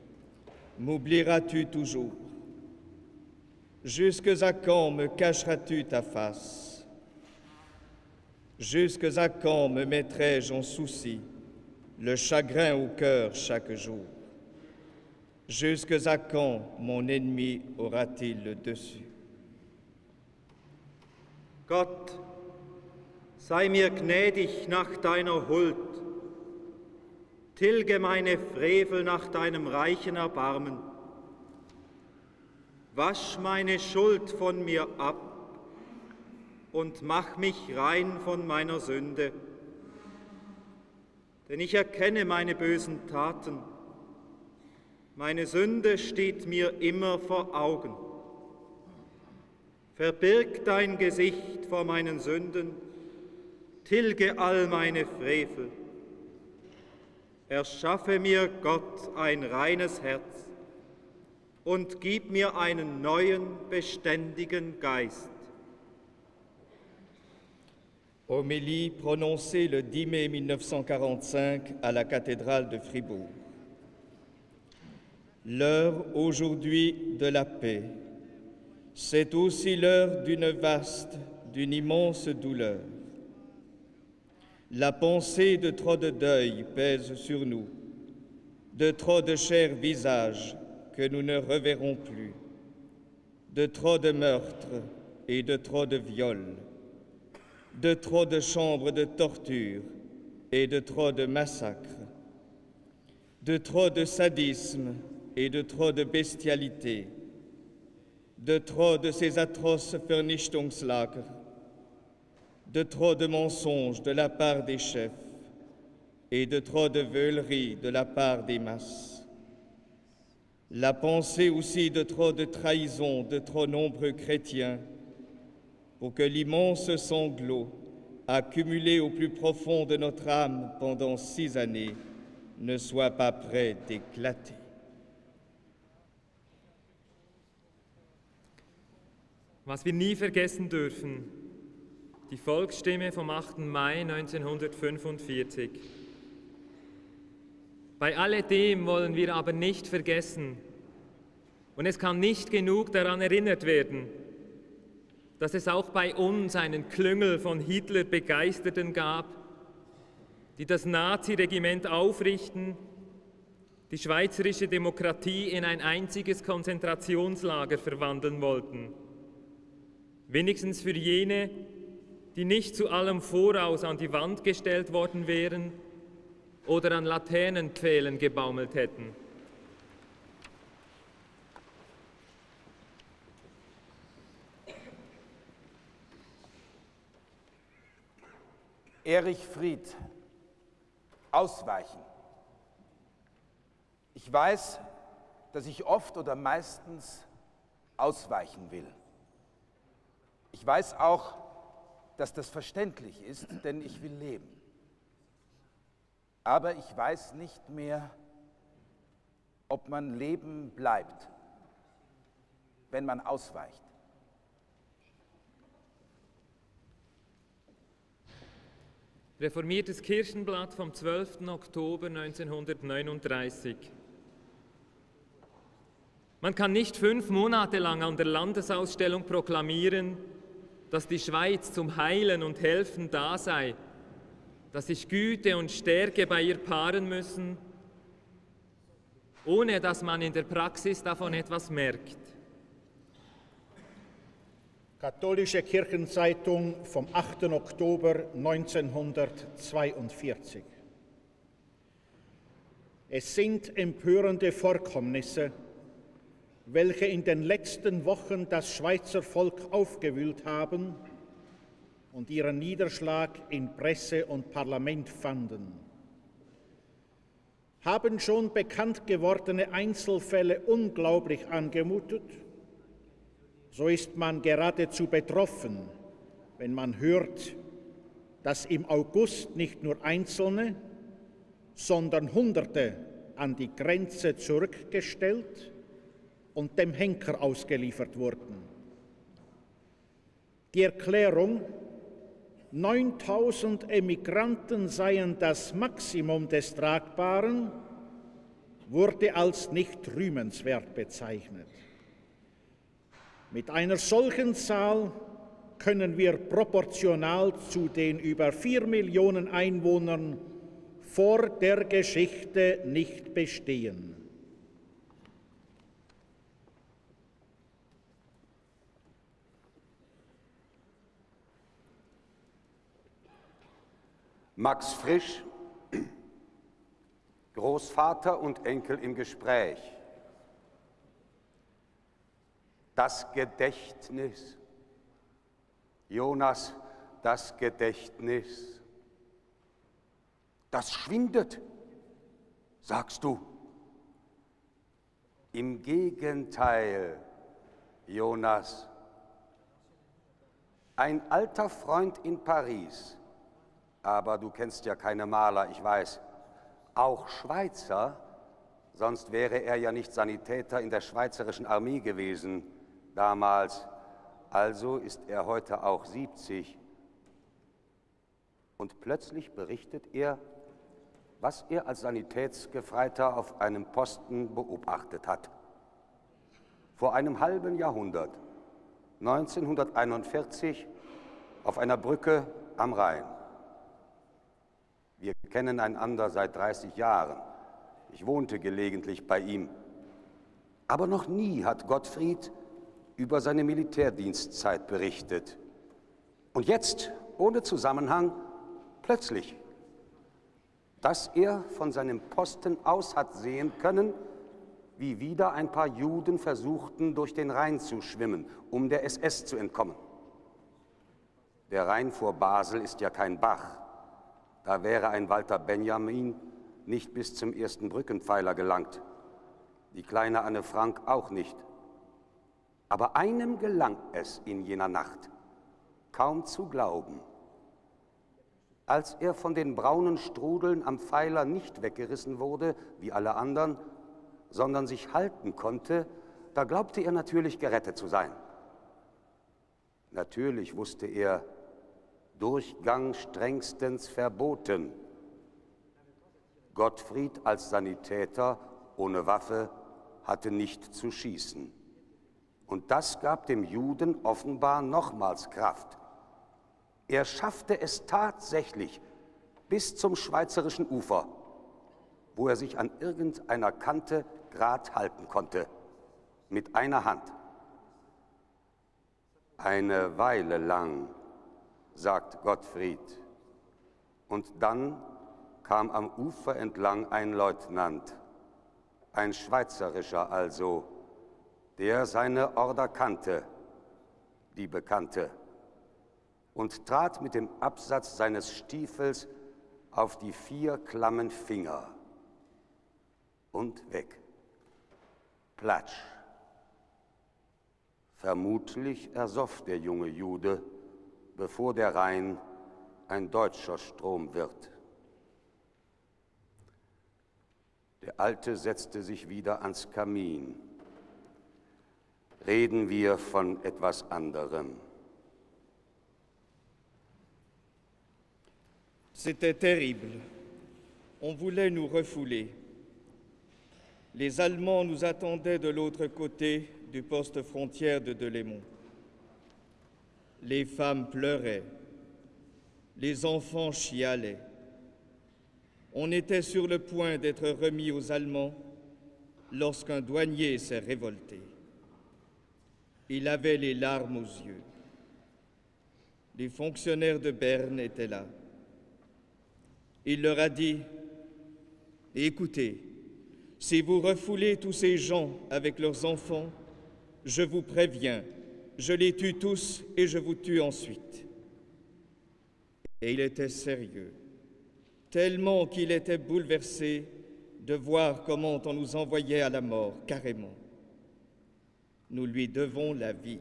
Speaker 12: m'oublieras-tu toujours? Jusques à quand me cacheras-tu ta face? Jusques à quand me mettrai-je en souci, le chagrin au cœur chaque jour? Jusques à quand mon ennemi aura-t-il le dessus?
Speaker 16: Gott, sei mir gnädig nach deiner Huld, tilge meine Frevel nach deinem reichen Erbarmen, wasch meine Schuld von mir ab und mach mich rein von meiner Sünde. Denn ich erkenne meine bösen Taten, meine Sünde steht mir immer vor Augen. Verbirg dein Gesicht vor meinen Sünden, tilge all meine Frevel. Erschaffe mir, Gott, ein reines Herz und gib mir einen neuen, beständigen Geist.
Speaker 12: Homélie prononcée le 10 mai 1945 à la cathédrale de Fribourg. L'heure aujourd'hui de la paix, c'est aussi l'heure d'une vaste, d'une immense douleur. La pensée de trop de deuil pèse sur nous, de trop de chers visages que nous ne reverrons plus, de trop de meurtres et de trop de viols, de trop de chambres de torture et de trop de massacres, de trop de sadisme et de trop de bestialité, de trop de ces atroces Vernichtungslager, de trop de mensonges de la part des chefs et de trop de veuleries de la part des masses. La pensée aussi de trop de trahisons de trop nombreux chrétiens pour que l'immense sanglot accumulé au plus profond de notre âme pendant 6 années ne soit pas près d'éclater.
Speaker 17: Was wir nie vergessen dürfen, die Volksstimme vom 8. Mai 1945. Bei alledem wollen wir aber nicht vergessen, und es kann nicht genug daran erinnert werden, dass es auch bei uns einen Klüngel von Hitler-Begeisterten gab, die das Naziregiment aufrichten, die schweizerische Demokratie in ein einziges Konzentrationslager verwandeln wollten. Wenigstens für jene, die nicht zu allem Voraus an die Wand gestellt worden wären oder an Laternenpfählen gebaumelt hätten.
Speaker 9: Erich Fried, ausweichen. Ich weiß, dass ich oft oder meistens ausweichen will. Ich weiß auch, dass das verständlich ist, denn ich will leben. Aber ich weiß nicht mehr, ob man leben bleibt, wenn man ausweicht.
Speaker 17: Reformiertes Kirchenblatt vom 12. Oktober 1939. Man kann nicht 5 Monate lang an der Landesausstellung proklamieren, dass die Schweiz zum Heilen und Helfen da sei, dass sich Güte und Stärke bei ihr paaren müssen, ohne dass man in der Praxis davon etwas merkt.
Speaker 2: Katholische Kirchenzeitung vom 8. Oktober 1942. Es sind empörende Vorkommnisse, welche in den letzten Wochen das Schweizer Volk aufgewühlt haben und ihren Niederschlag in Presse und Parlament fanden. Haben schon bekannt gewordene Einzelfälle unglaublich angemutet, so ist man geradezu betroffen, wenn man hört, dass im August nicht nur Einzelne, sondern Hunderte an die Grenze zurückgestellt und dem Henker ausgeliefert wurden. Die Erklärung, 9000 Emigranten seien das Maximum des Tragbaren, wurde als nicht rühmenswert bezeichnet. Mit einer solchen Zahl können wir proportional zu den über 4 Millionen Einwohnern vor der Geschichte nicht bestehen.
Speaker 9: Max Frisch, Großvater und Enkel im Gespräch. Das Gedächtnis. Jonas, das Gedächtnis. Das schwindet, sagst du. Im Gegenteil, Jonas. Ein alter Freund in Paris, aber du kennst ja keine Maler, ich weiß, auch Schweizer, sonst wäre er ja nicht Sanitäter in der Schweizerischen Armee gewesen damals, also ist er heute auch 70. Und plötzlich berichtet er, was er als Sanitätsgefreiter auf einem Posten beobachtet hat. Vor einem halben Jahrhundert, 1941, auf einer Brücke am Rhein. Wir kennen einander seit 30 Jahren. Ich wohnte gelegentlich bei ihm. Aber noch nie hat Gottfried über seine Militärdienstzeit berichtet. Und jetzt, ohne Zusammenhang, plötzlich, dass er von seinem Posten aus hat sehen können, wie wieder ein paar Juden versuchten, durch den Rhein zu schwimmen, um der SS zu entkommen. Der Rhein vor Basel ist ja kein Bach. Da wäre ein Walter Benjamin nicht bis zum ersten Brückenpfeiler gelangt. Die kleine Anne Frank auch nicht. Aber einem gelang es in jener Nacht, kaum zu glauben. Als er von den braunen Strudeln am Pfeiler nicht weggerissen wurde, wie alle anderen, sondern sich halten konnte, da glaubte er natürlich gerettet zu sein. Natürlich wusste er, Durchgang strengstens verboten. Gottfried als Sanitäter ohne Waffe hatte nicht zu schießen. Und das gab dem Juden offenbar nochmals Kraft. Er schaffte es tatsächlich bis zum schweizerischen Ufer, wo er sich an irgendeiner Kante grad halten konnte, mit einer Hand. Eine Weile lang, sagt Gottfried, und dann kam am Ufer entlang ein Leutnant, ein schweizerischer also, der seine Order kannte, die Bekannte, und trat mit dem Absatz seines Stiefels auf die 4 klammen Finger und weg. Platsch. Vermutlich ersoff der junge Jude, bevor der Rhein ein deutscher Strom wird. Der Alte setzte sich wieder ans Kamin. Reden wir von etwas anderem.
Speaker 12: C'était terrible. On voulait nous refouler. Les Allemands nous attendaient de l'autre côté du poste frontière de Delémont. Les femmes pleuraient, les enfants chialaient. On était sur le point d'être remis aux Allemands lorsqu'un douanier s'est révolté. Il avait les larmes aux yeux. Les fonctionnaires de Berne étaient là. Il leur a dit, « Écoutez, si vous refoulez tous ces gens avec leurs enfants, je vous préviens, je les tue tous et je vous tue ensuite. » Et il était sérieux, tellement qu'il était bouleversé de voir comment on nous envoyait à la mort, carrément. Nous lui devons la vie.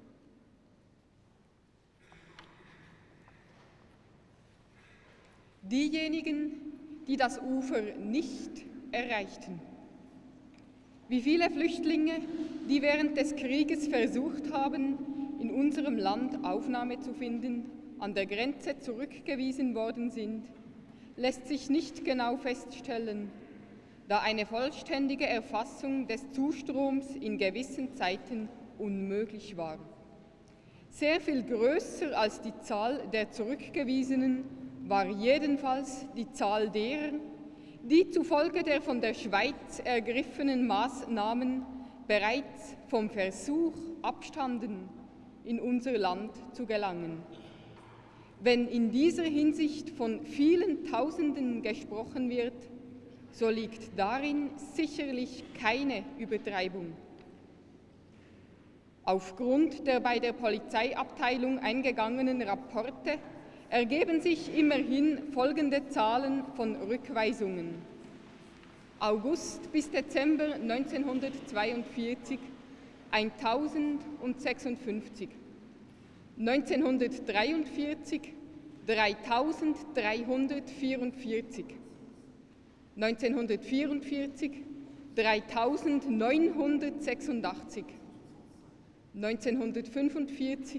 Speaker 10: Diejenigen, die das Ufer nicht erreichten. Wie viele Flüchtlinge, die während des Krieges versucht haben, in unserem Land Aufnahme zu finden, an der Grenze zurückgewiesen worden sind, lässt sich nicht genau feststellen, da eine vollständige Erfassung des Zustroms in gewissen Zeiten unmöglich war. Sehr viel größer als die Zahl der Zurückgewiesenen war jedenfalls die Zahl derer, die zufolge der von der Schweiz ergriffenen Maßnahmen bereits vom Versuch abstanden, in unser Land zu gelangen. Wenn in dieser Hinsicht von vielen Tausenden gesprochen wird, so liegt darin sicherlich keine Übertreibung. Aufgrund der bei der Polizeiabteilung eingegangenen Rapporte ergeben sich immerhin folgende Zahlen von Rückweisungen. August bis Dezember 1942 1056, 1943 3344, 1944 3986, 1945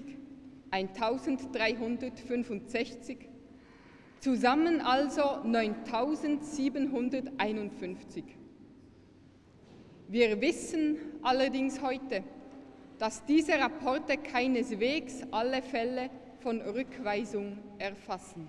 Speaker 10: 1365, zusammen also 9751. Wir wissen allerdings heute, dass diese Rapporte keineswegs alle Fälle von Rückweisung erfassen.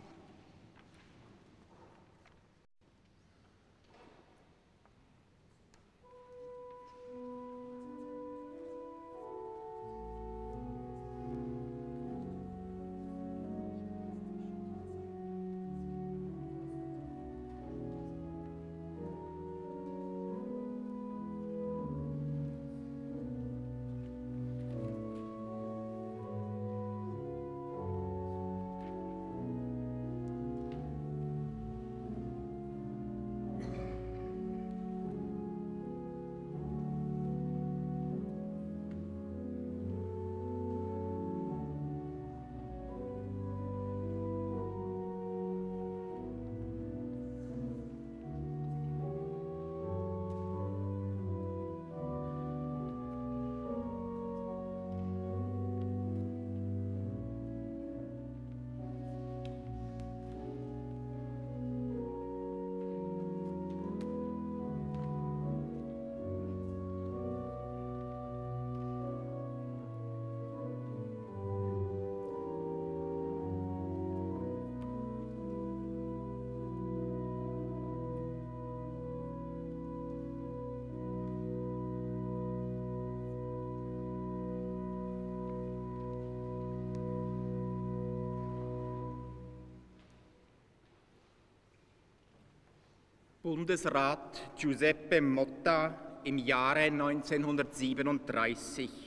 Speaker 6: Bundesrat Giuseppe Motta im Jahre 1937.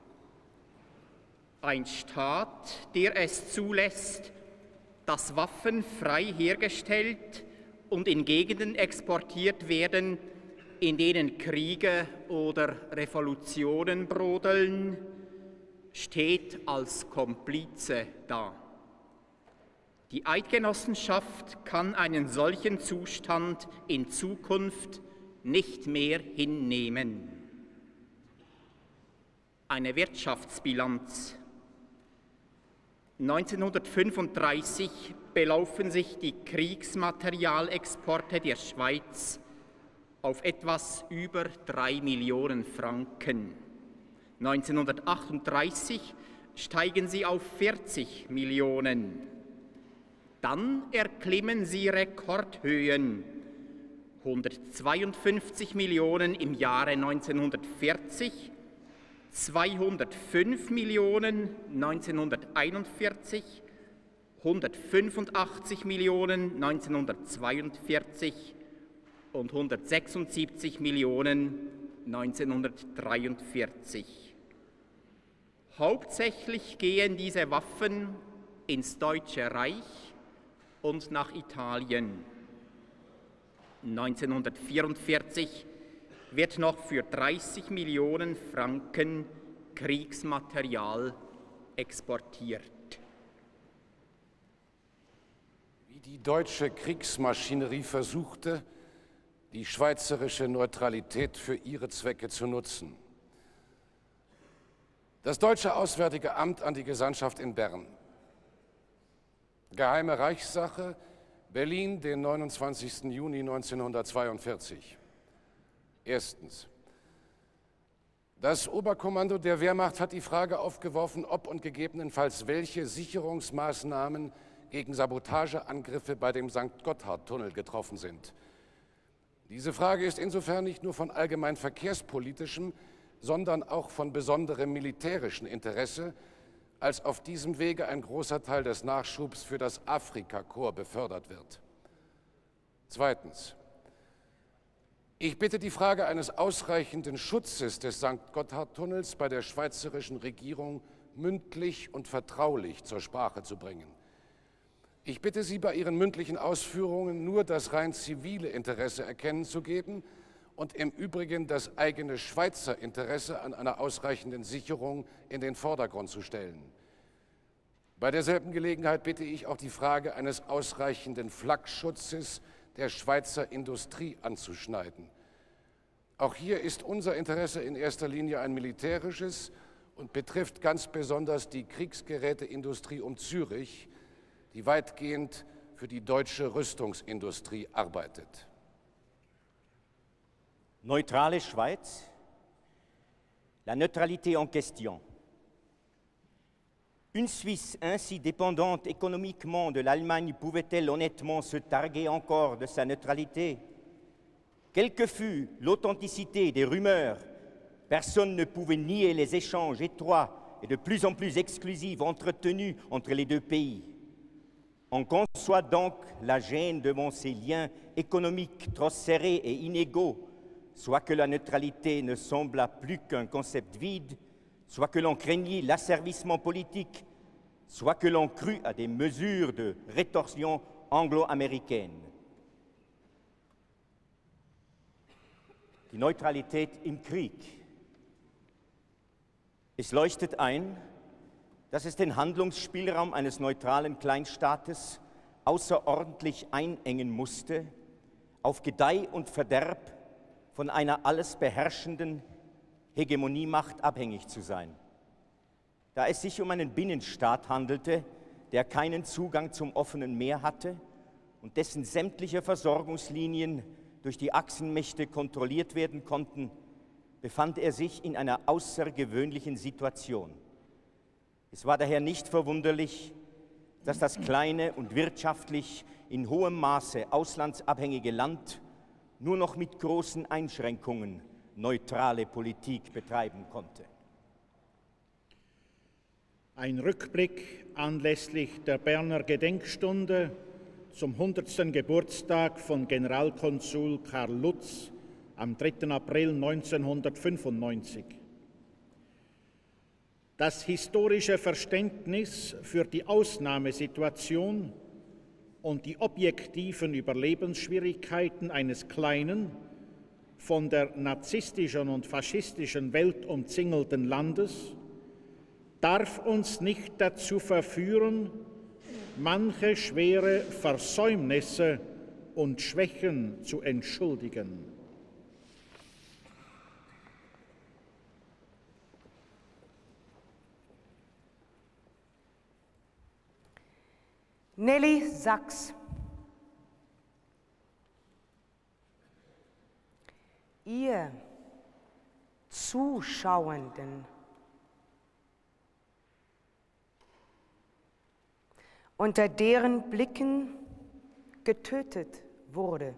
Speaker 6: Ein Staat, der es zulässt, dass Waffen frei hergestellt und in Gegenden exportiert werden, in denen Kriege oder Revolutionen brodeln, steht als Komplize da. Die Eidgenossenschaft kann einen solchen Zustand in Zukunft nicht mehr hinnehmen. Eine Wirtschaftsbilanz. 1935 belaufen sich die Kriegsmaterialexporte der Schweiz auf etwas über 3 Millionen Franken. 1938 steigen sie auf 40 Millionen. Dann erklimmen sie Rekordhöhen. 152 Millionen im Jahre 1940, 205 Millionen 1941, 185 Millionen 1942 und 176 Millionen 1943. Hauptsächlich gehen diese Waffen ins Deutsche Reich und nach Italien. 1944 wird noch für 30 Millionen Franken Kriegsmaterial exportiert.
Speaker 9: Wie die deutsche Kriegsmaschinerie versuchte, die schweizerische Neutralität für ihre Zwecke zu nutzen. Das Deutsche Auswärtige Amt an die Gesandtschaft in Bern. Geheime Reichssache, Berlin, den 29. Juni 1942. Erstens. Das Oberkommando der Wehrmacht hat die Frage aufgeworfen, ob und gegebenenfalls welche Sicherungsmaßnahmen gegen Sabotageangriffe bei dem St. Gotthard-Tunnel getroffen sind. Diese Frage ist insofern nicht nur von allgemein verkehrspolitischem, sondern auch von besonderem militärischen Interesse, als auf diesem Wege ein großer Teil des Nachschubs für das Afrikakorps befördert wird. Zweitens. Ich bitte, die Frage eines ausreichenden Schutzes des St. Gotthard-Tunnels bei der schweizerischen Regierung mündlich und vertraulich zur Sprache zu bringen. Ich bitte Sie, bei Ihren mündlichen Ausführungen nur das rein zivile Interesse erkennen zu geben und im Übrigen das eigene Schweizer Interesse an einer ausreichenden Sicherung in den Vordergrund zu stellen. Bei derselben Gelegenheit bitte ich auch, die Frage eines ausreichenden Flaggenschutzes der Schweizer Industrie anzuschneiden. Auch hier ist unser Interesse in erster Linie ein militärisches und betrifft ganz besonders die Kriegsgeräteindustrie um Zürich, die weitgehend für die deutsche Rüstungsindustrie arbeitet.
Speaker 8: Neutrale Schweiz, la neutralité en question. Une Suisse ainsi dépendante économiquement de l'Allemagne pouvait-elle honnêtement se targuer encore de sa neutralité? Quelle que fût l'authenticité des rumeurs, personne ne pouvait nier les échanges étroits et de plus en plus exclusifs entretenus entre les deux pays. On conçoit donc la gêne devant ces liens économiques trop serrés et inégaux, soit que la neutralité ne semblât plus qu'un concept vide, soit que l'on craignit l'asservissement politique, soit que l'on crût à des mesures de rétorsion anglo-américaine. Die Neutralität im Krieg. Es leuchtet ein, dass es den Handlungsspielraum eines neutralen Kleinstaates außerordentlich einengen musste, auf Gedeih und Verderb von einer alles beherrschenden Hegemoniemacht abhängig zu sein. Da es sich um einen Binnenstaat handelte, der keinen Zugang zum offenen Meer hatte und dessen sämtliche Versorgungslinien durch die Achsenmächte kontrolliert werden konnten, befand er sich in einer außergewöhnlichen Situation. Es war daher nicht verwunderlich, dass das kleine und wirtschaftlich in hohem Maße auslandsabhängige Land nur noch mit großen Einschränkungen neutrale Politik betreiben konnte.
Speaker 4: Ein Rückblick anlässlich der Berner Gedenkstunde zum 100. Geburtstag von Generalkonsul Karl Lutz am 3. April 1995. Das historische Verständnis für die Ausnahmesituation und die objektiven Überlebensschwierigkeiten eines kleinen, von der narzisstischen und faschistischen Welt umzingelten Landes darf uns nicht dazu verführen, manche schwere Versäumnisse und Schwächen zu entschuldigen.
Speaker 18: Nelly Sachs. Ihr Zuschauenden, unter deren Blicken getötet wurde.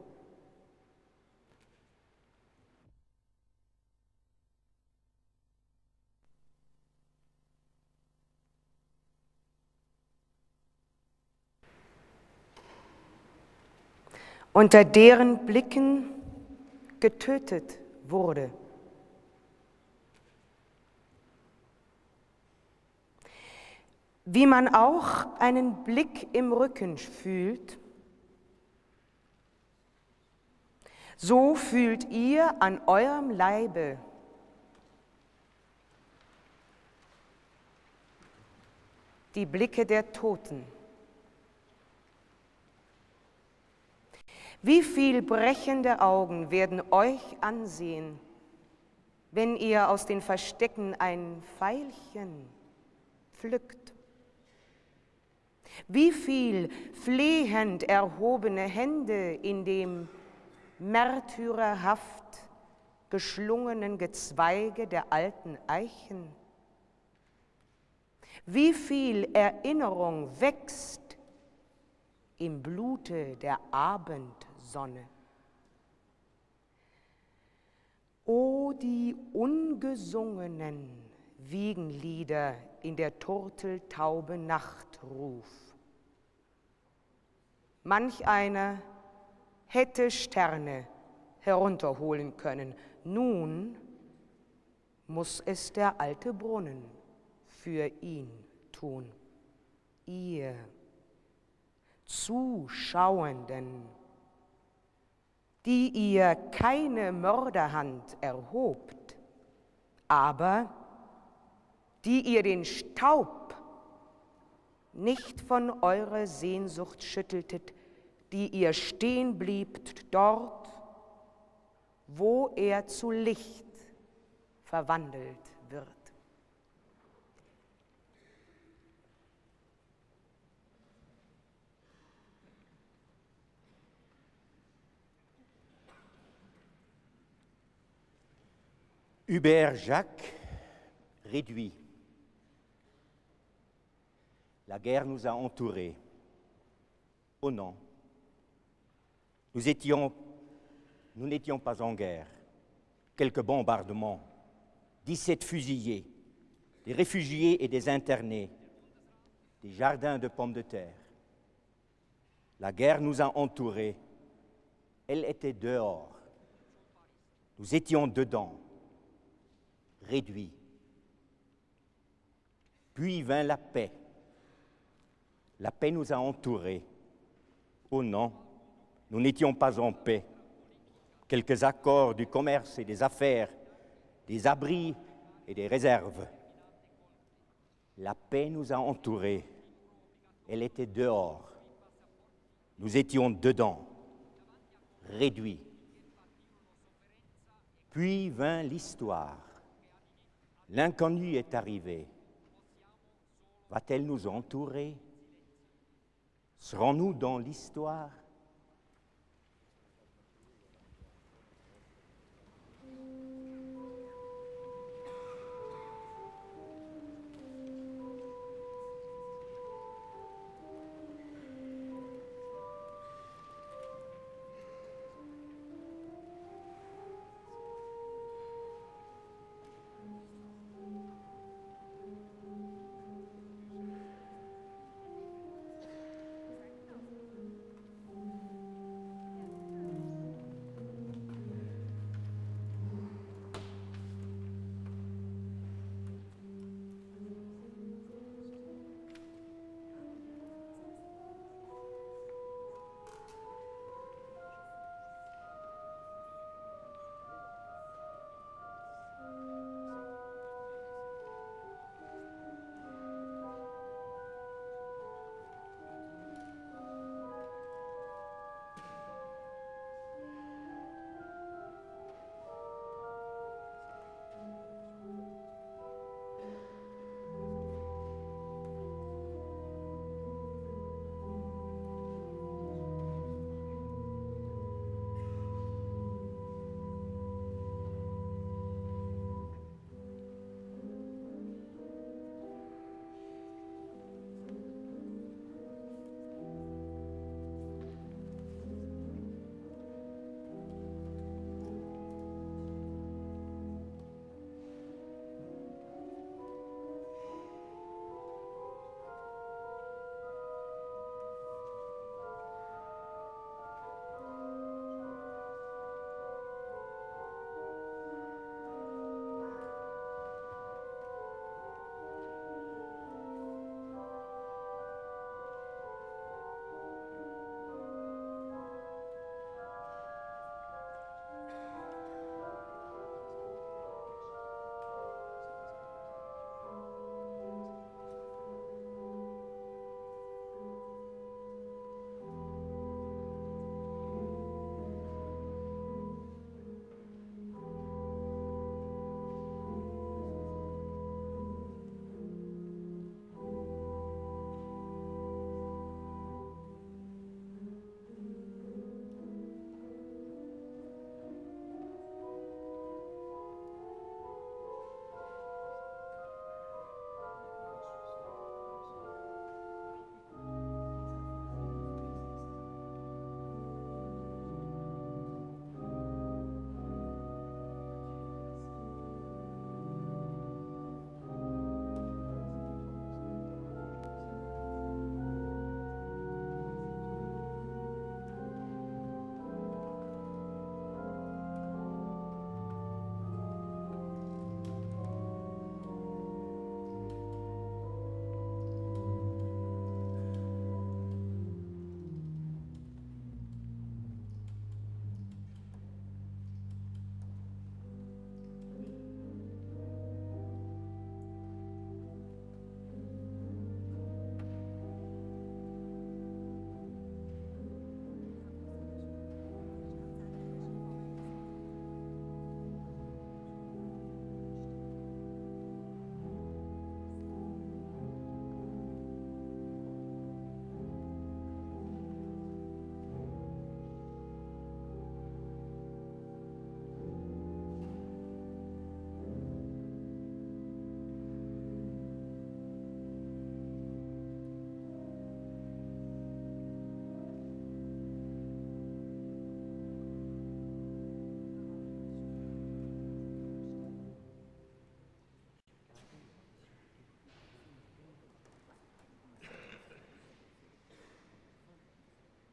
Speaker 18: Unter deren Blicken getötet wurde. Wie man auch einen Blick im Rücken fühlt, so fühlt ihr an eurem Leibe die Blicke der Toten. Wie viel brechende Augen werden euch ansehen, wenn ihr aus den Verstecken ein Veilchen pflückt? Wie viel flehend erhobene Hände in dem märtyrerhaft geschlungenen Gezweige der alten Eichen? Wie viel Erinnerung wächst im Blute der Abendsonne? O die ungesungenen Wiegenlieder in der turteltaube Nachtruf. Manch einer hätte Sterne herunterholen können, nun muss es der alte Brunnen für ihn tun. Ihr Zuschauenden, die ihr keine Mörderhand erhobt, aber die ihr den Staub nicht von eurer Sehnsucht schütteltet, die ihr stehen bliebt dort, wo er zu Licht verwandelt wird.
Speaker 8: Hubert Jacques, réduit. La guerre nous a entourés. Oh non, nous n'étions pas en guerre. Quelques bombardements, 17 fusillés, des réfugiés et des internés, des jardins de pommes de terre. La guerre nous a entourés. Elle était dehors. Nous étions dedans, réduits. Puis vint la paix. La paix nous a entourés. Oh non, nous n'étions pas en paix. Quelques accords du commerce et des affaires, des abris et des réserves. La paix nous a entourés. Elle était dehors. Nous étions dedans, réduits. Puis vint l'histoire. L'inconnu est arrivé. Va-t-elle nous entourer? Serons-nous dans l'histoire?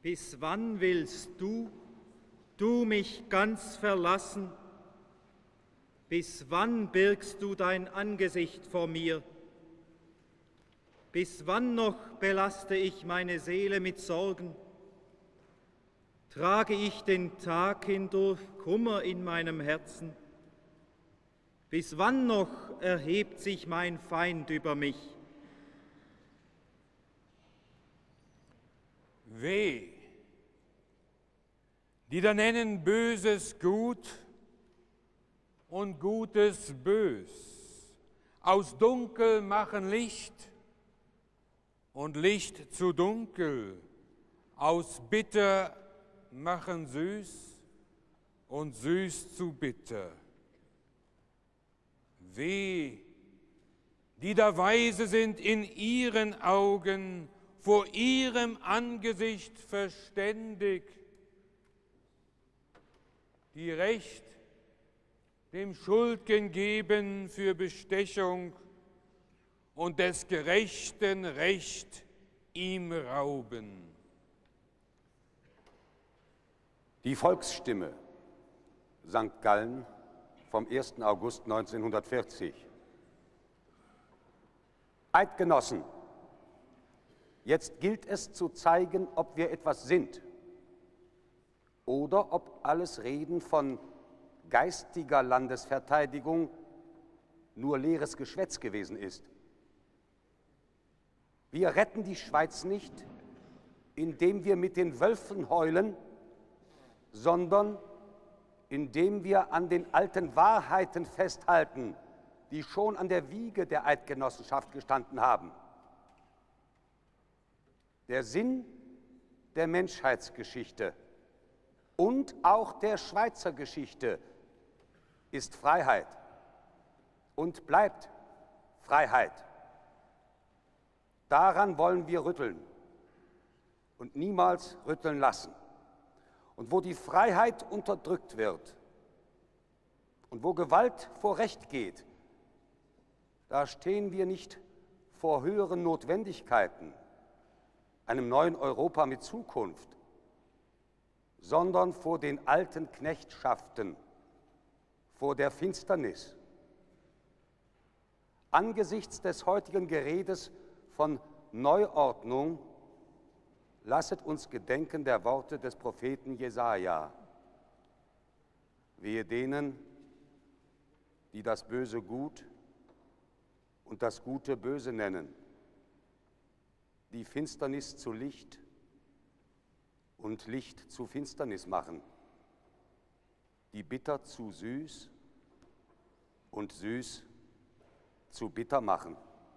Speaker 16: Bis wann willst du mich ganz verlassen? Bis wann birgst du dein Angesicht vor mir? Bis wann noch belaste ich meine Seele mit Sorgen? Trage ich den Tag hindurch Kummer in meinem Herzen? Bis wann noch erhebt sich mein Feind über mich?
Speaker 13: Weh, die da nennen Böses gut und Gutes bös, aus Dunkel machen Licht und Licht zu dunkel, aus bitter machen süß und süß zu bitter. Weh, die da weise sind in ihren Augen, vor ihrem Angesicht verständig, die Recht dem Schuldgen geben für Bestechung und des Gerechten Recht ihm rauben.
Speaker 19: Die Volksstimme, St. Gallen, vom 1. August 1940. Eidgenossen, jetzt gilt es zu zeigen, ob wir etwas sind oder ob alles Reden von geistiger Landesverteidigung nur leeres Geschwätz gewesen ist. Wir retten die Schweiz nicht, indem wir mit den Wölfen heulen, sondern indem wir an den alten Wahrheiten festhalten, die schon an der Wiege der Eidgenossenschaft gestanden haben. Der Sinn der Menschheitsgeschichte und auch der Schweizer Geschichte ist Freiheit und bleibt Freiheit. Daran wollen wir rütteln und niemals rütteln lassen. Und wo die Freiheit unterdrückt wird und wo Gewalt vor Recht geht, da stehen wir nicht vor höheren Notwendigkeiten, einem neuen Europa mit Zukunft, sondern vor den alten Knechtschaften, vor der Finsternis. Angesichts des heutigen Geredes von Neuordnung lasset uns gedenken der Worte des Propheten Jesaja. Wehe denen, die das Böse gut und das Gute böse nennen, die Finsternis zu Licht und Licht zu Finsternis machen, die bitter zu süß und süß zu bitter machen.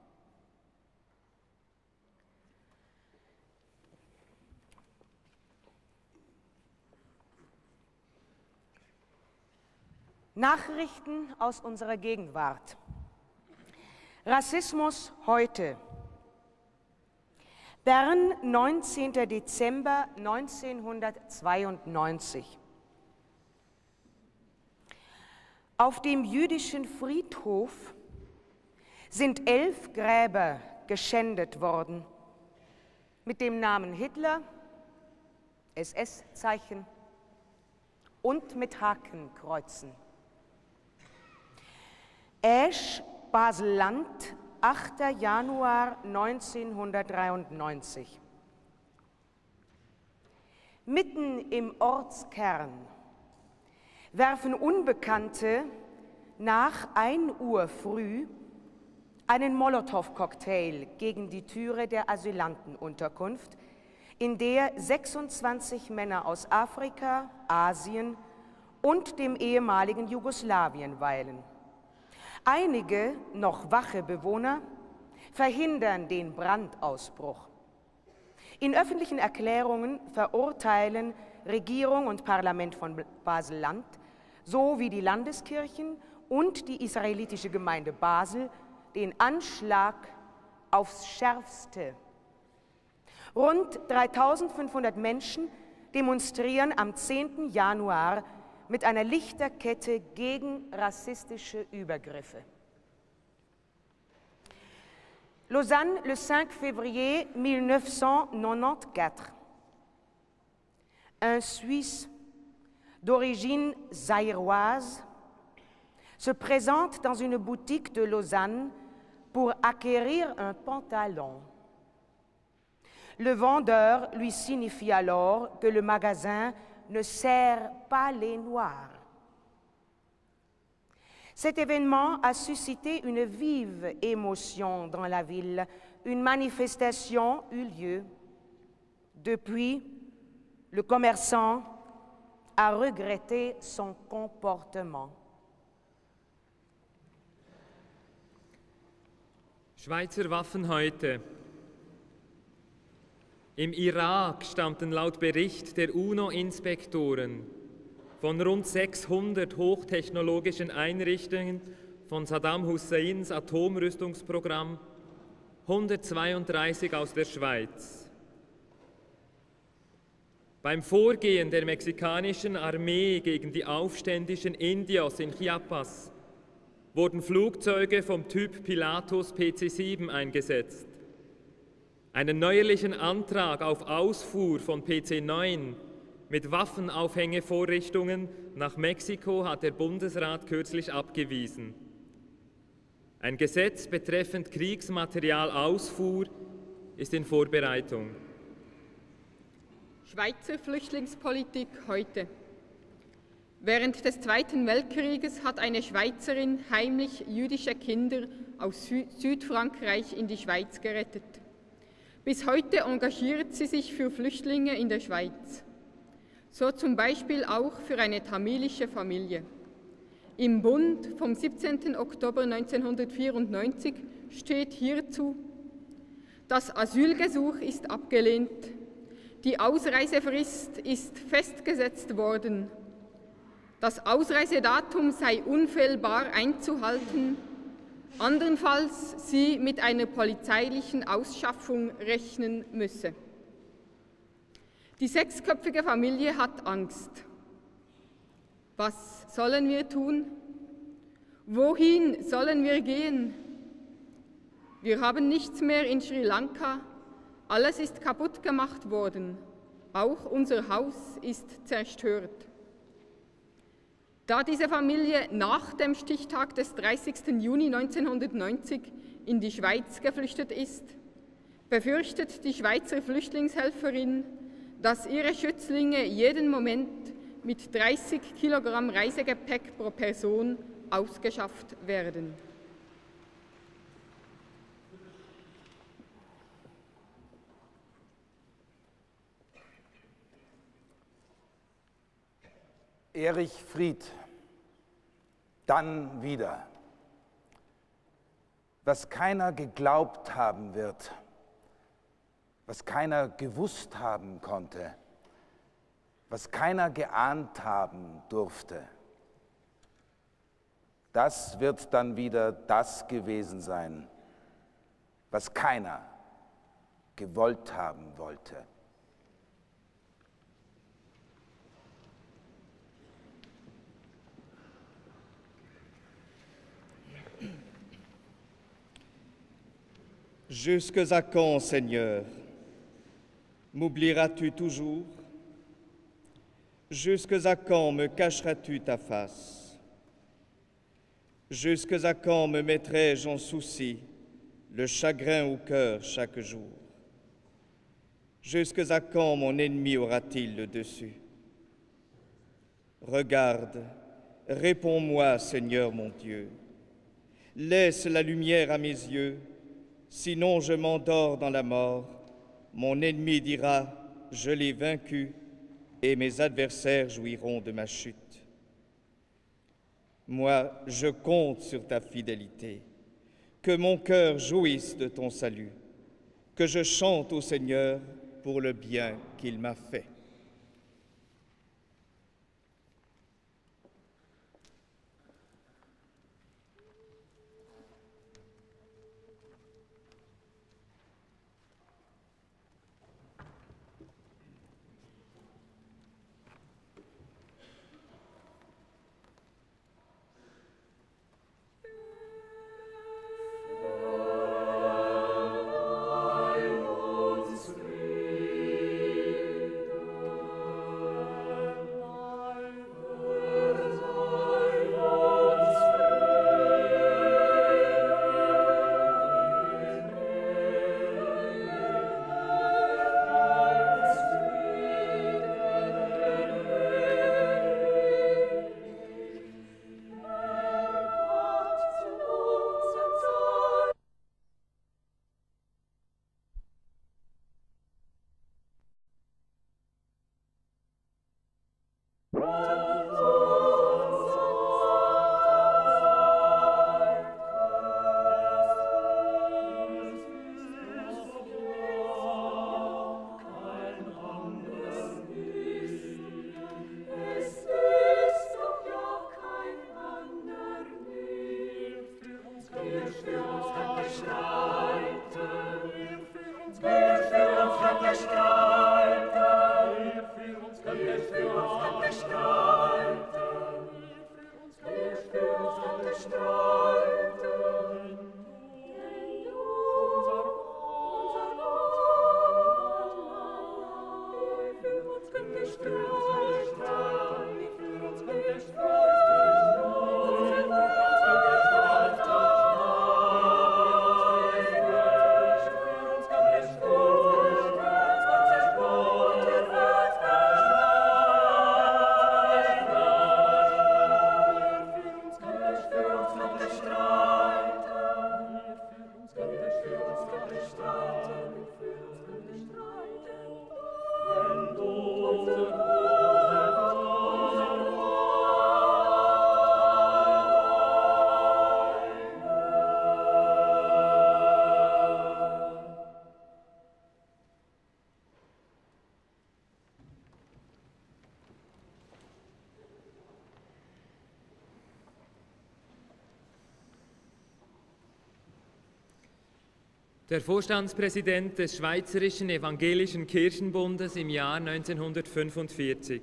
Speaker 18: Nachrichten aus unserer Gegenwart. Rassismus heute. Bern, 19. Dezember 1992. Auf dem jüdischen Friedhof sind 11 Gräber geschändet worden mit dem Namen Hitler, SS-Zeichen und mit Hakenkreuzen. Esch, Basel-Land, 8. Januar 1993. Mitten im Ortskern werfen Unbekannte nach 1 Uhr früh einen Molotow-Cocktail gegen die Türe der Asylantenunterkunft, in der 26 Männer aus Afrika, Asien und dem ehemaligen Jugoslawien weilen. Einige noch wache Bewohner verhindern den Brandausbruch. In öffentlichen Erklärungen verurteilen Regierung und Parlament von Basel-Land sowie die Landeskirchen und die israelitische Gemeinde Basel den Anschlag aufs Schärfste. Rund 3.500 Menschen demonstrieren am 10. Januar mit einer Lichterkette gegen rassistische Übergriffe. Lausanne, le 5 février 1994. Un Suisse d'origine zaïroise se présente dans une boutique de Lausanne pour acquérir un pantalon. Le vendeur lui signifie alors que le magasin ne sert pas les Noirs. Cet événement a suscité une vive émotion dans la ville. Une manifestation eut lieu. Depuis, le commerçant a regretté son comportement.
Speaker 17: Schweizer Waffen heute. Im Irak stammten laut Bericht der UNO-Inspektoren von rund 600 hochtechnologischen Einrichtungen von Saddam Husseins Atomrüstungsprogramm 132 aus der Schweiz. Beim Vorgehen der mexikanischen Armee gegen die aufständischen Indios in Chiapas wurden Flugzeuge vom Typ Pilatus PC-7 eingesetzt. Einen neuerlichen Antrag auf Ausfuhr von PC-9 mit Waffenaufhängevorrichtungen nach Mexiko hat der Bundesrat kürzlich abgewiesen. Ein Gesetz betreffend Kriegsmaterialausfuhr ist in Vorbereitung.
Speaker 10: Schweizer Flüchtlingspolitik heute. Während des Zweiten Weltkrieges hat eine Schweizerin heimlich jüdische Kinder aus Südfrankreich in die Schweiz gerettet. Bis heute engagiert sie sich für Flüchtlinge in der Schweiz. So zum Beispiel auch für eine tamilische Familie. Im Bund vom 17. Oktober 1994 steht hierzu: Das Asylgesuch ist abgelehnt. Die Ausreisefrist ist festgesetzt worden. Das Ausreisedatum sei unfehlbar einzuhalten, andernfalls sie mit einer polizeilichen Ausschaffung rechnen müsse. Die sechsköpfige Familie hat Angst. Was sollen wir tun? Wohin sollen wir gehen? Wir haben nichts mehr in Sri Lanka, alles ist kaputt gemacht worden, auch unser Haus ist zerstört. Da diese Familie nach dem Stichtag des 30. Juni 1990 in die Schweiz geflüchtet ist, befürchtet die Schweizer Flüchtlingshelferin, dass ihre Schützlinge jeden Moment mit 30 Kilogramm Reisegepäck pro Person ausgeschafft werden.
Speaker 19: Erich Fried, dann wieder. Was keiner geglaubt haben wird, was keiner gewusst haben konnte, was keiner geahnt haben durfte, das wird dann wieder das gewesen sein, was keiner gewollt haben wollte.
Speaker 12: Jusques à quand, Seigneur, m'oublieras-tu toujours? Jusques à quand me cacheras-tu ta face? Jusques à quand me mettrai-je en souci, le chagrin au cœur chaque jour? Jusques à quand mon ennemi aura-t-il le dessus? Regarde, réponds-moi, Seigneur mon Dieu. Laisse la lumière à mes yeux, sinon je m'endors dans la mort. Mon ennemi dira, je l'ai vaincu, et mes adversaires jouiront de ma chute. Moi, je compte sur ta fidélité, que mon cœur jouisse de ton salut, que je chante au Seigneur pour le bien qu'il m'a fait.
Speaker 17: Der Vorstandspräsident des Schweizerischen Evangelischen Kirchenbundes im Jahr 1945.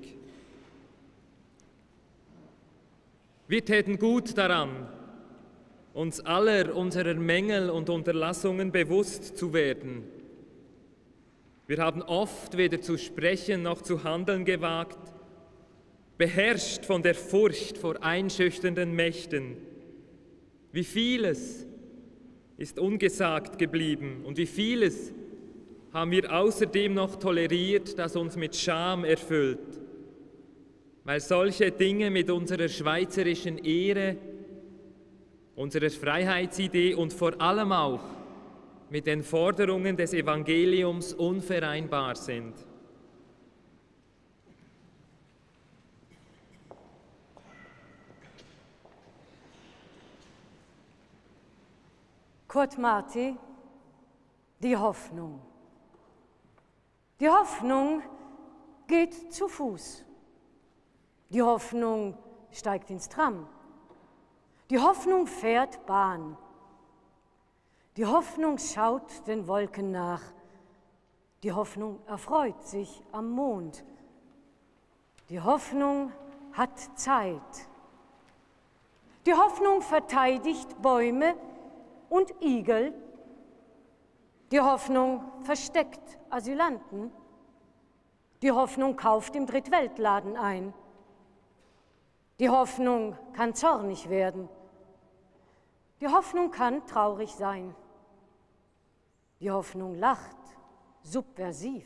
Speaker 17: Wir täten gut daran, uns aller unserer Mängel und Unterlassungen bewusst zu werden. Wir haben oft weder zu sprechen noch zu handeln gewagt, beherrscht von der Furcht vor einschüchternden Mächten. Wie vieles ist ungesagt geblieben und wie vieles haben wir außerdem noch toleriert, das uns mit Scham erfüllt, weil solche Dinge mit unserer schweizerischen Ehre, unserer Freiheitsidee und vor allem auch mit den Forderungen des Evangeliums unvereinbar sind.
Speaker 15: Kurt Marti, die Hoffnung. Die Hoffnung geht zu Fuß. Die Hoffnung steigt ins Tram. Die Hoffnung fährt Bahn. Die Hoffnung schaut den Wolken nach. Die Hoffnung erfreut sich am Mond. Die Hoffnung hat Zeit. Die Hoffnung verteidigt Bäume und Igel. Die Hoffnung versteckt Asylanten. Die Hoffnung kauft im Drittweltladen ein. Die Hoffnung kann zornig werden. Die Hoffnung kann traurig sein. Die Hoffnung lacht, subversiv.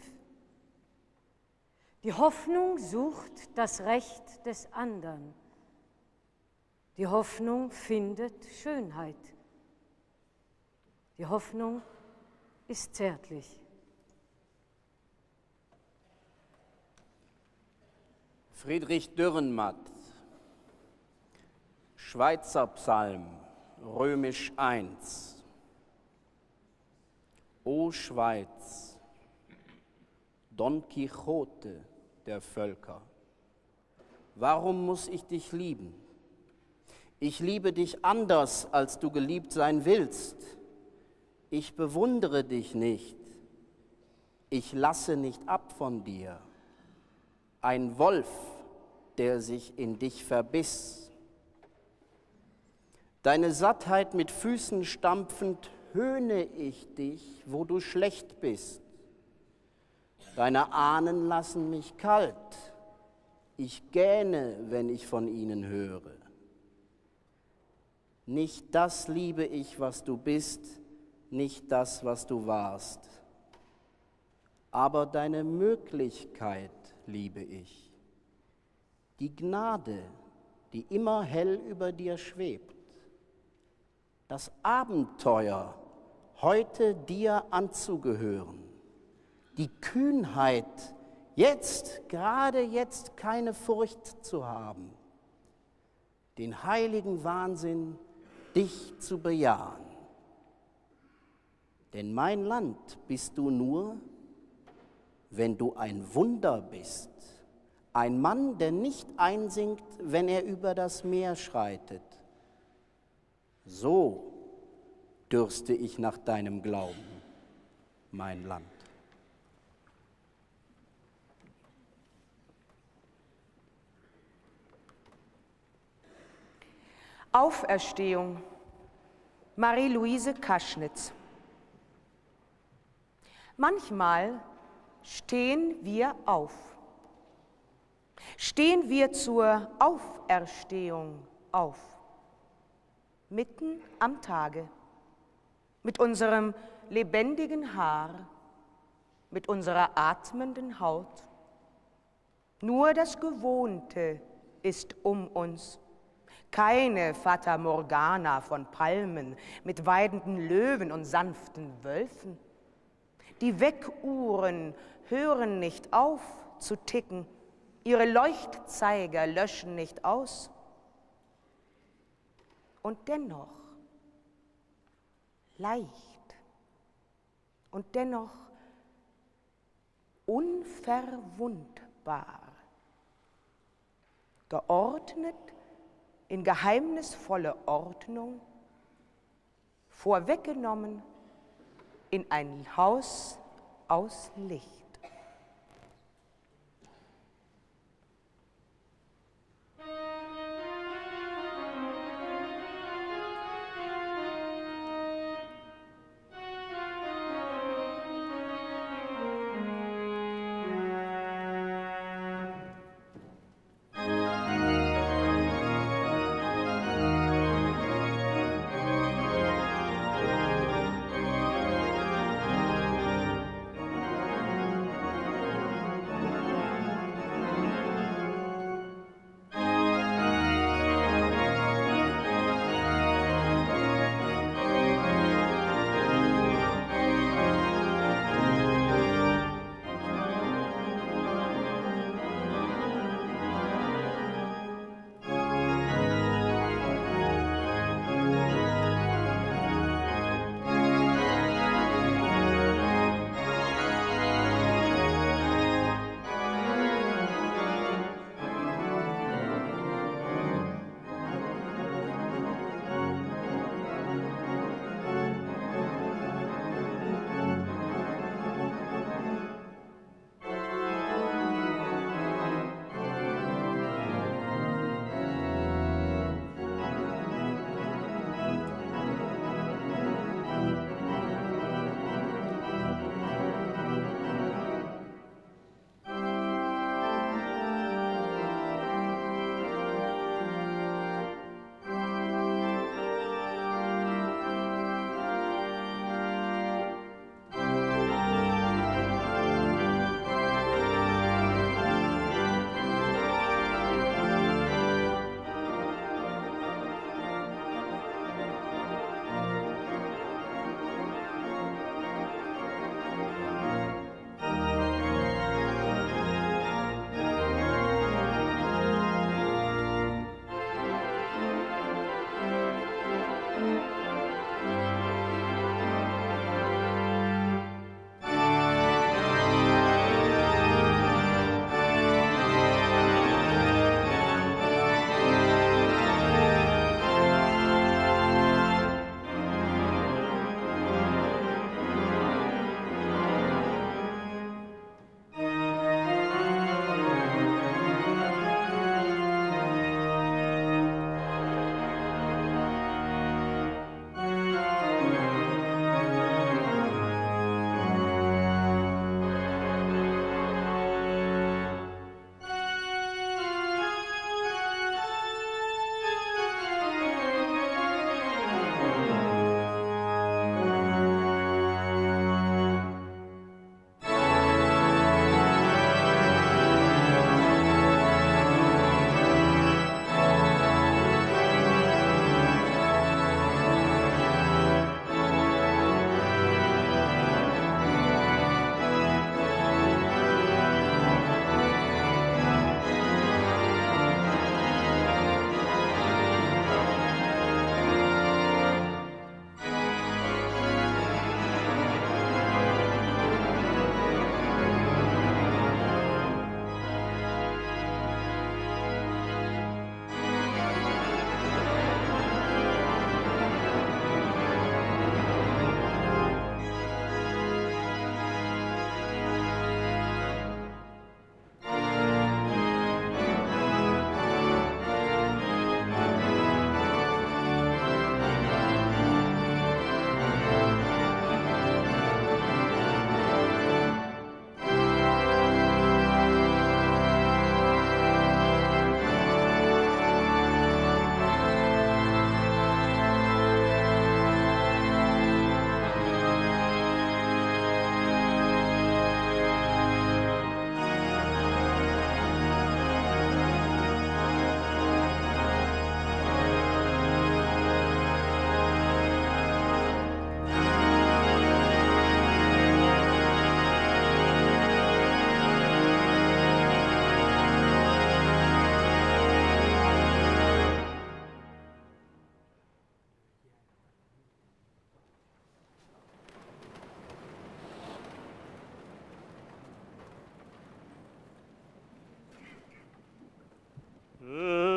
Speaker 15: Die Hoffnung sucht das Recht des anderen. Die Hoffnung findet Schönheit. Die Hoffnung ist zärtlich.
Speaker 14: Friedrich Dürrenmatt, Schweizer Psalm, römisch 1. O Schweiz, Don Quixote der Völker, warum muss ich dich lieben? Ich liebe dich anders, als du geliebt sein willst. Ich bewundere dich nicht, ich lasse nicht ab von dir. Ein Wolf, der sich in dich verbiss. Deine Sattheit mit Füßen stampfend höhne ich dich, wo du schlecht bist. Deine Ahnen lassen mich kalt, ich gähne, wenn ich von ihnen höre. Nicht das liebe ich, was du bist, nicht das, was du warst, aber deine Möglichkeit liebe ich, die Gnade, die immer hell über dir schwebt, das Abenteuer, heute dir anzugehören, die Kühnheit, jetzt, gerade jetzt keine Furcht zu haben, den heiligen Wahnsinn, dich zu bejahen. Denn mein Land bist du nur, wenn du ein Wunder bist, ein Mann, der nicht einsinkt, wenn er über das Meer schreitet. So dürste ich nach deinem Glauben, mein Land.
Speaker 18: Auferstehung, Marie-Louise Kaschnitz. Manchmal stehen wir auf. Stehen wir zur Auferstehung auf, mitten am Tage, mit unserem lebendigen Haar, mit unserer atmenden Haut. Nur das Gewohnte ist um uns, keine Fata Morgana von Palmen mit weidenden Löwen und sanften Wölfen. Die Weckuhren hören nicht auf zu ticken, ihre Leuchtzeiger löschen nicht aus. Und dennoch leicht und dennoch unverwundbar, geordnet in geheimnisvolle Ordnung, vorweggenommen in ein Haus aus Licht.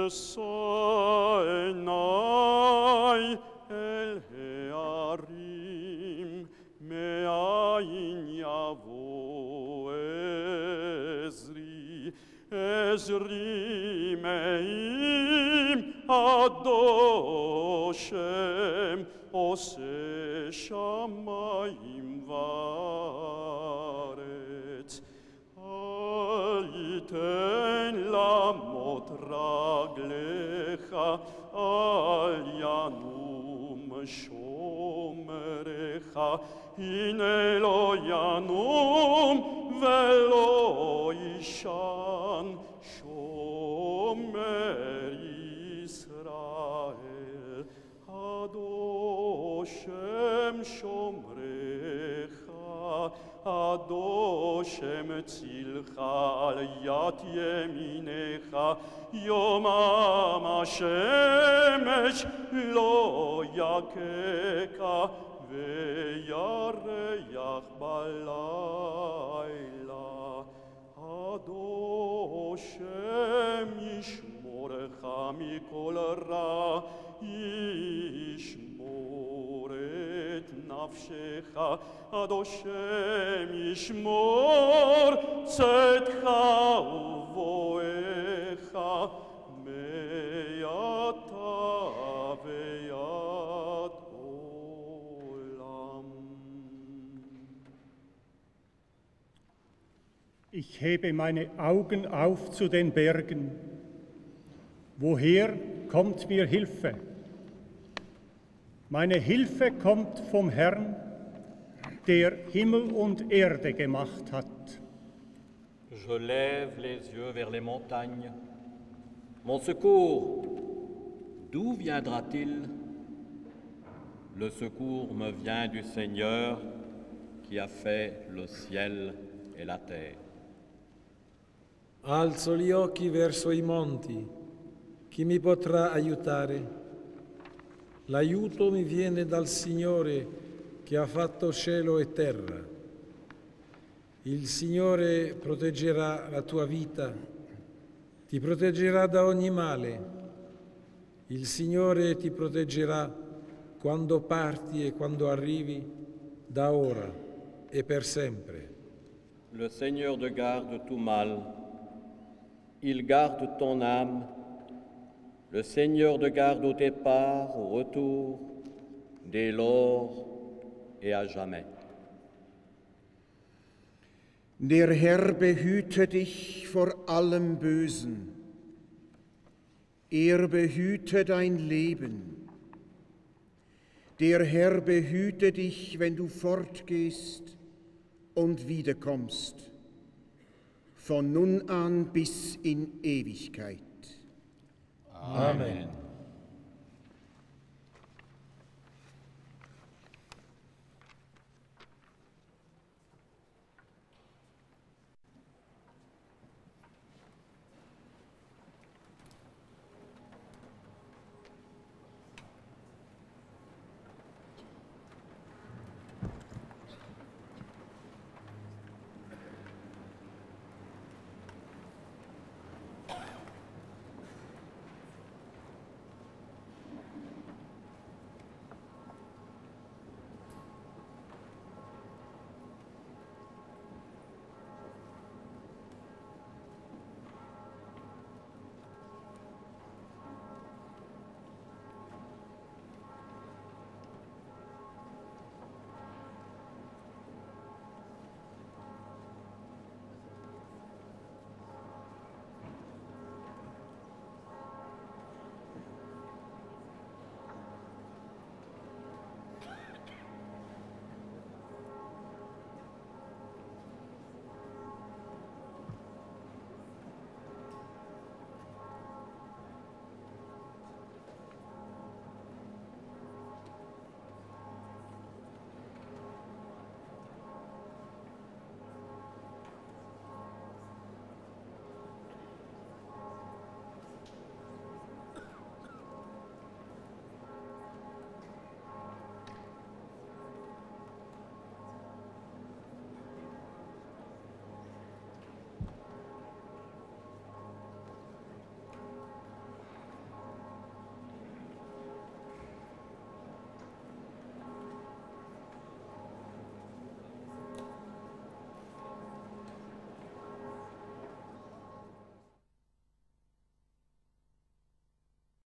Speaker 7: Esaenai el hearim meain yavo Ezri meim adoshem ose shamayim varetz aliten lamot raglecha al yanum shomerecha hine lo yanum velo ishan shomer Yisrael Adoshem shomrecha Adoshem tzilcha al yat yeminecha yomam hashemesh lo yakeka ve'yareach balayla Adoshem yishmorecha mikol ra yishmor et nafshecha Adoshem yishmor tzedcha uvoecha me'ata ve'ad olam.
Speaker 2: Ich hebe meine Augen auf zu den Bergen. Woher kommt mir Hilfe? Meine Hilfe kommt vom Herrn, der Himmel und Erde gemacht hat.
Speaker 1: Je lève les yeux vers les montagnes. Mon secours, d'où viendra-t-il? Le secours me vient du Seigneur qui a fait le ciel e la terra.
Speaker 3: Alzo gli occhi verso i monti. Chi mi potrà aiutare? L'aiuto mi viene dal Signore che ha fatto cielo e terra. Il Signore proteggerà la tua vita, ti proteggerà da ogni male. Il Signore ti proteggerà quando parti e quando arrivi, da ora e per sempre.
Speaker 1: Le Seigneur te garde tout mal. Il garde ton âme. Le Seigneur te garde au départ, au retour, dès lors et à jamais.
Speaker 4: Der Herr behüte dich vor allem Bösen. Er behüte dein Leben. Der Herr behüte dich, wenn du fortgehst und wiederkommst, von nun an bis in Ewigkeit.
Speaker 3: Amen.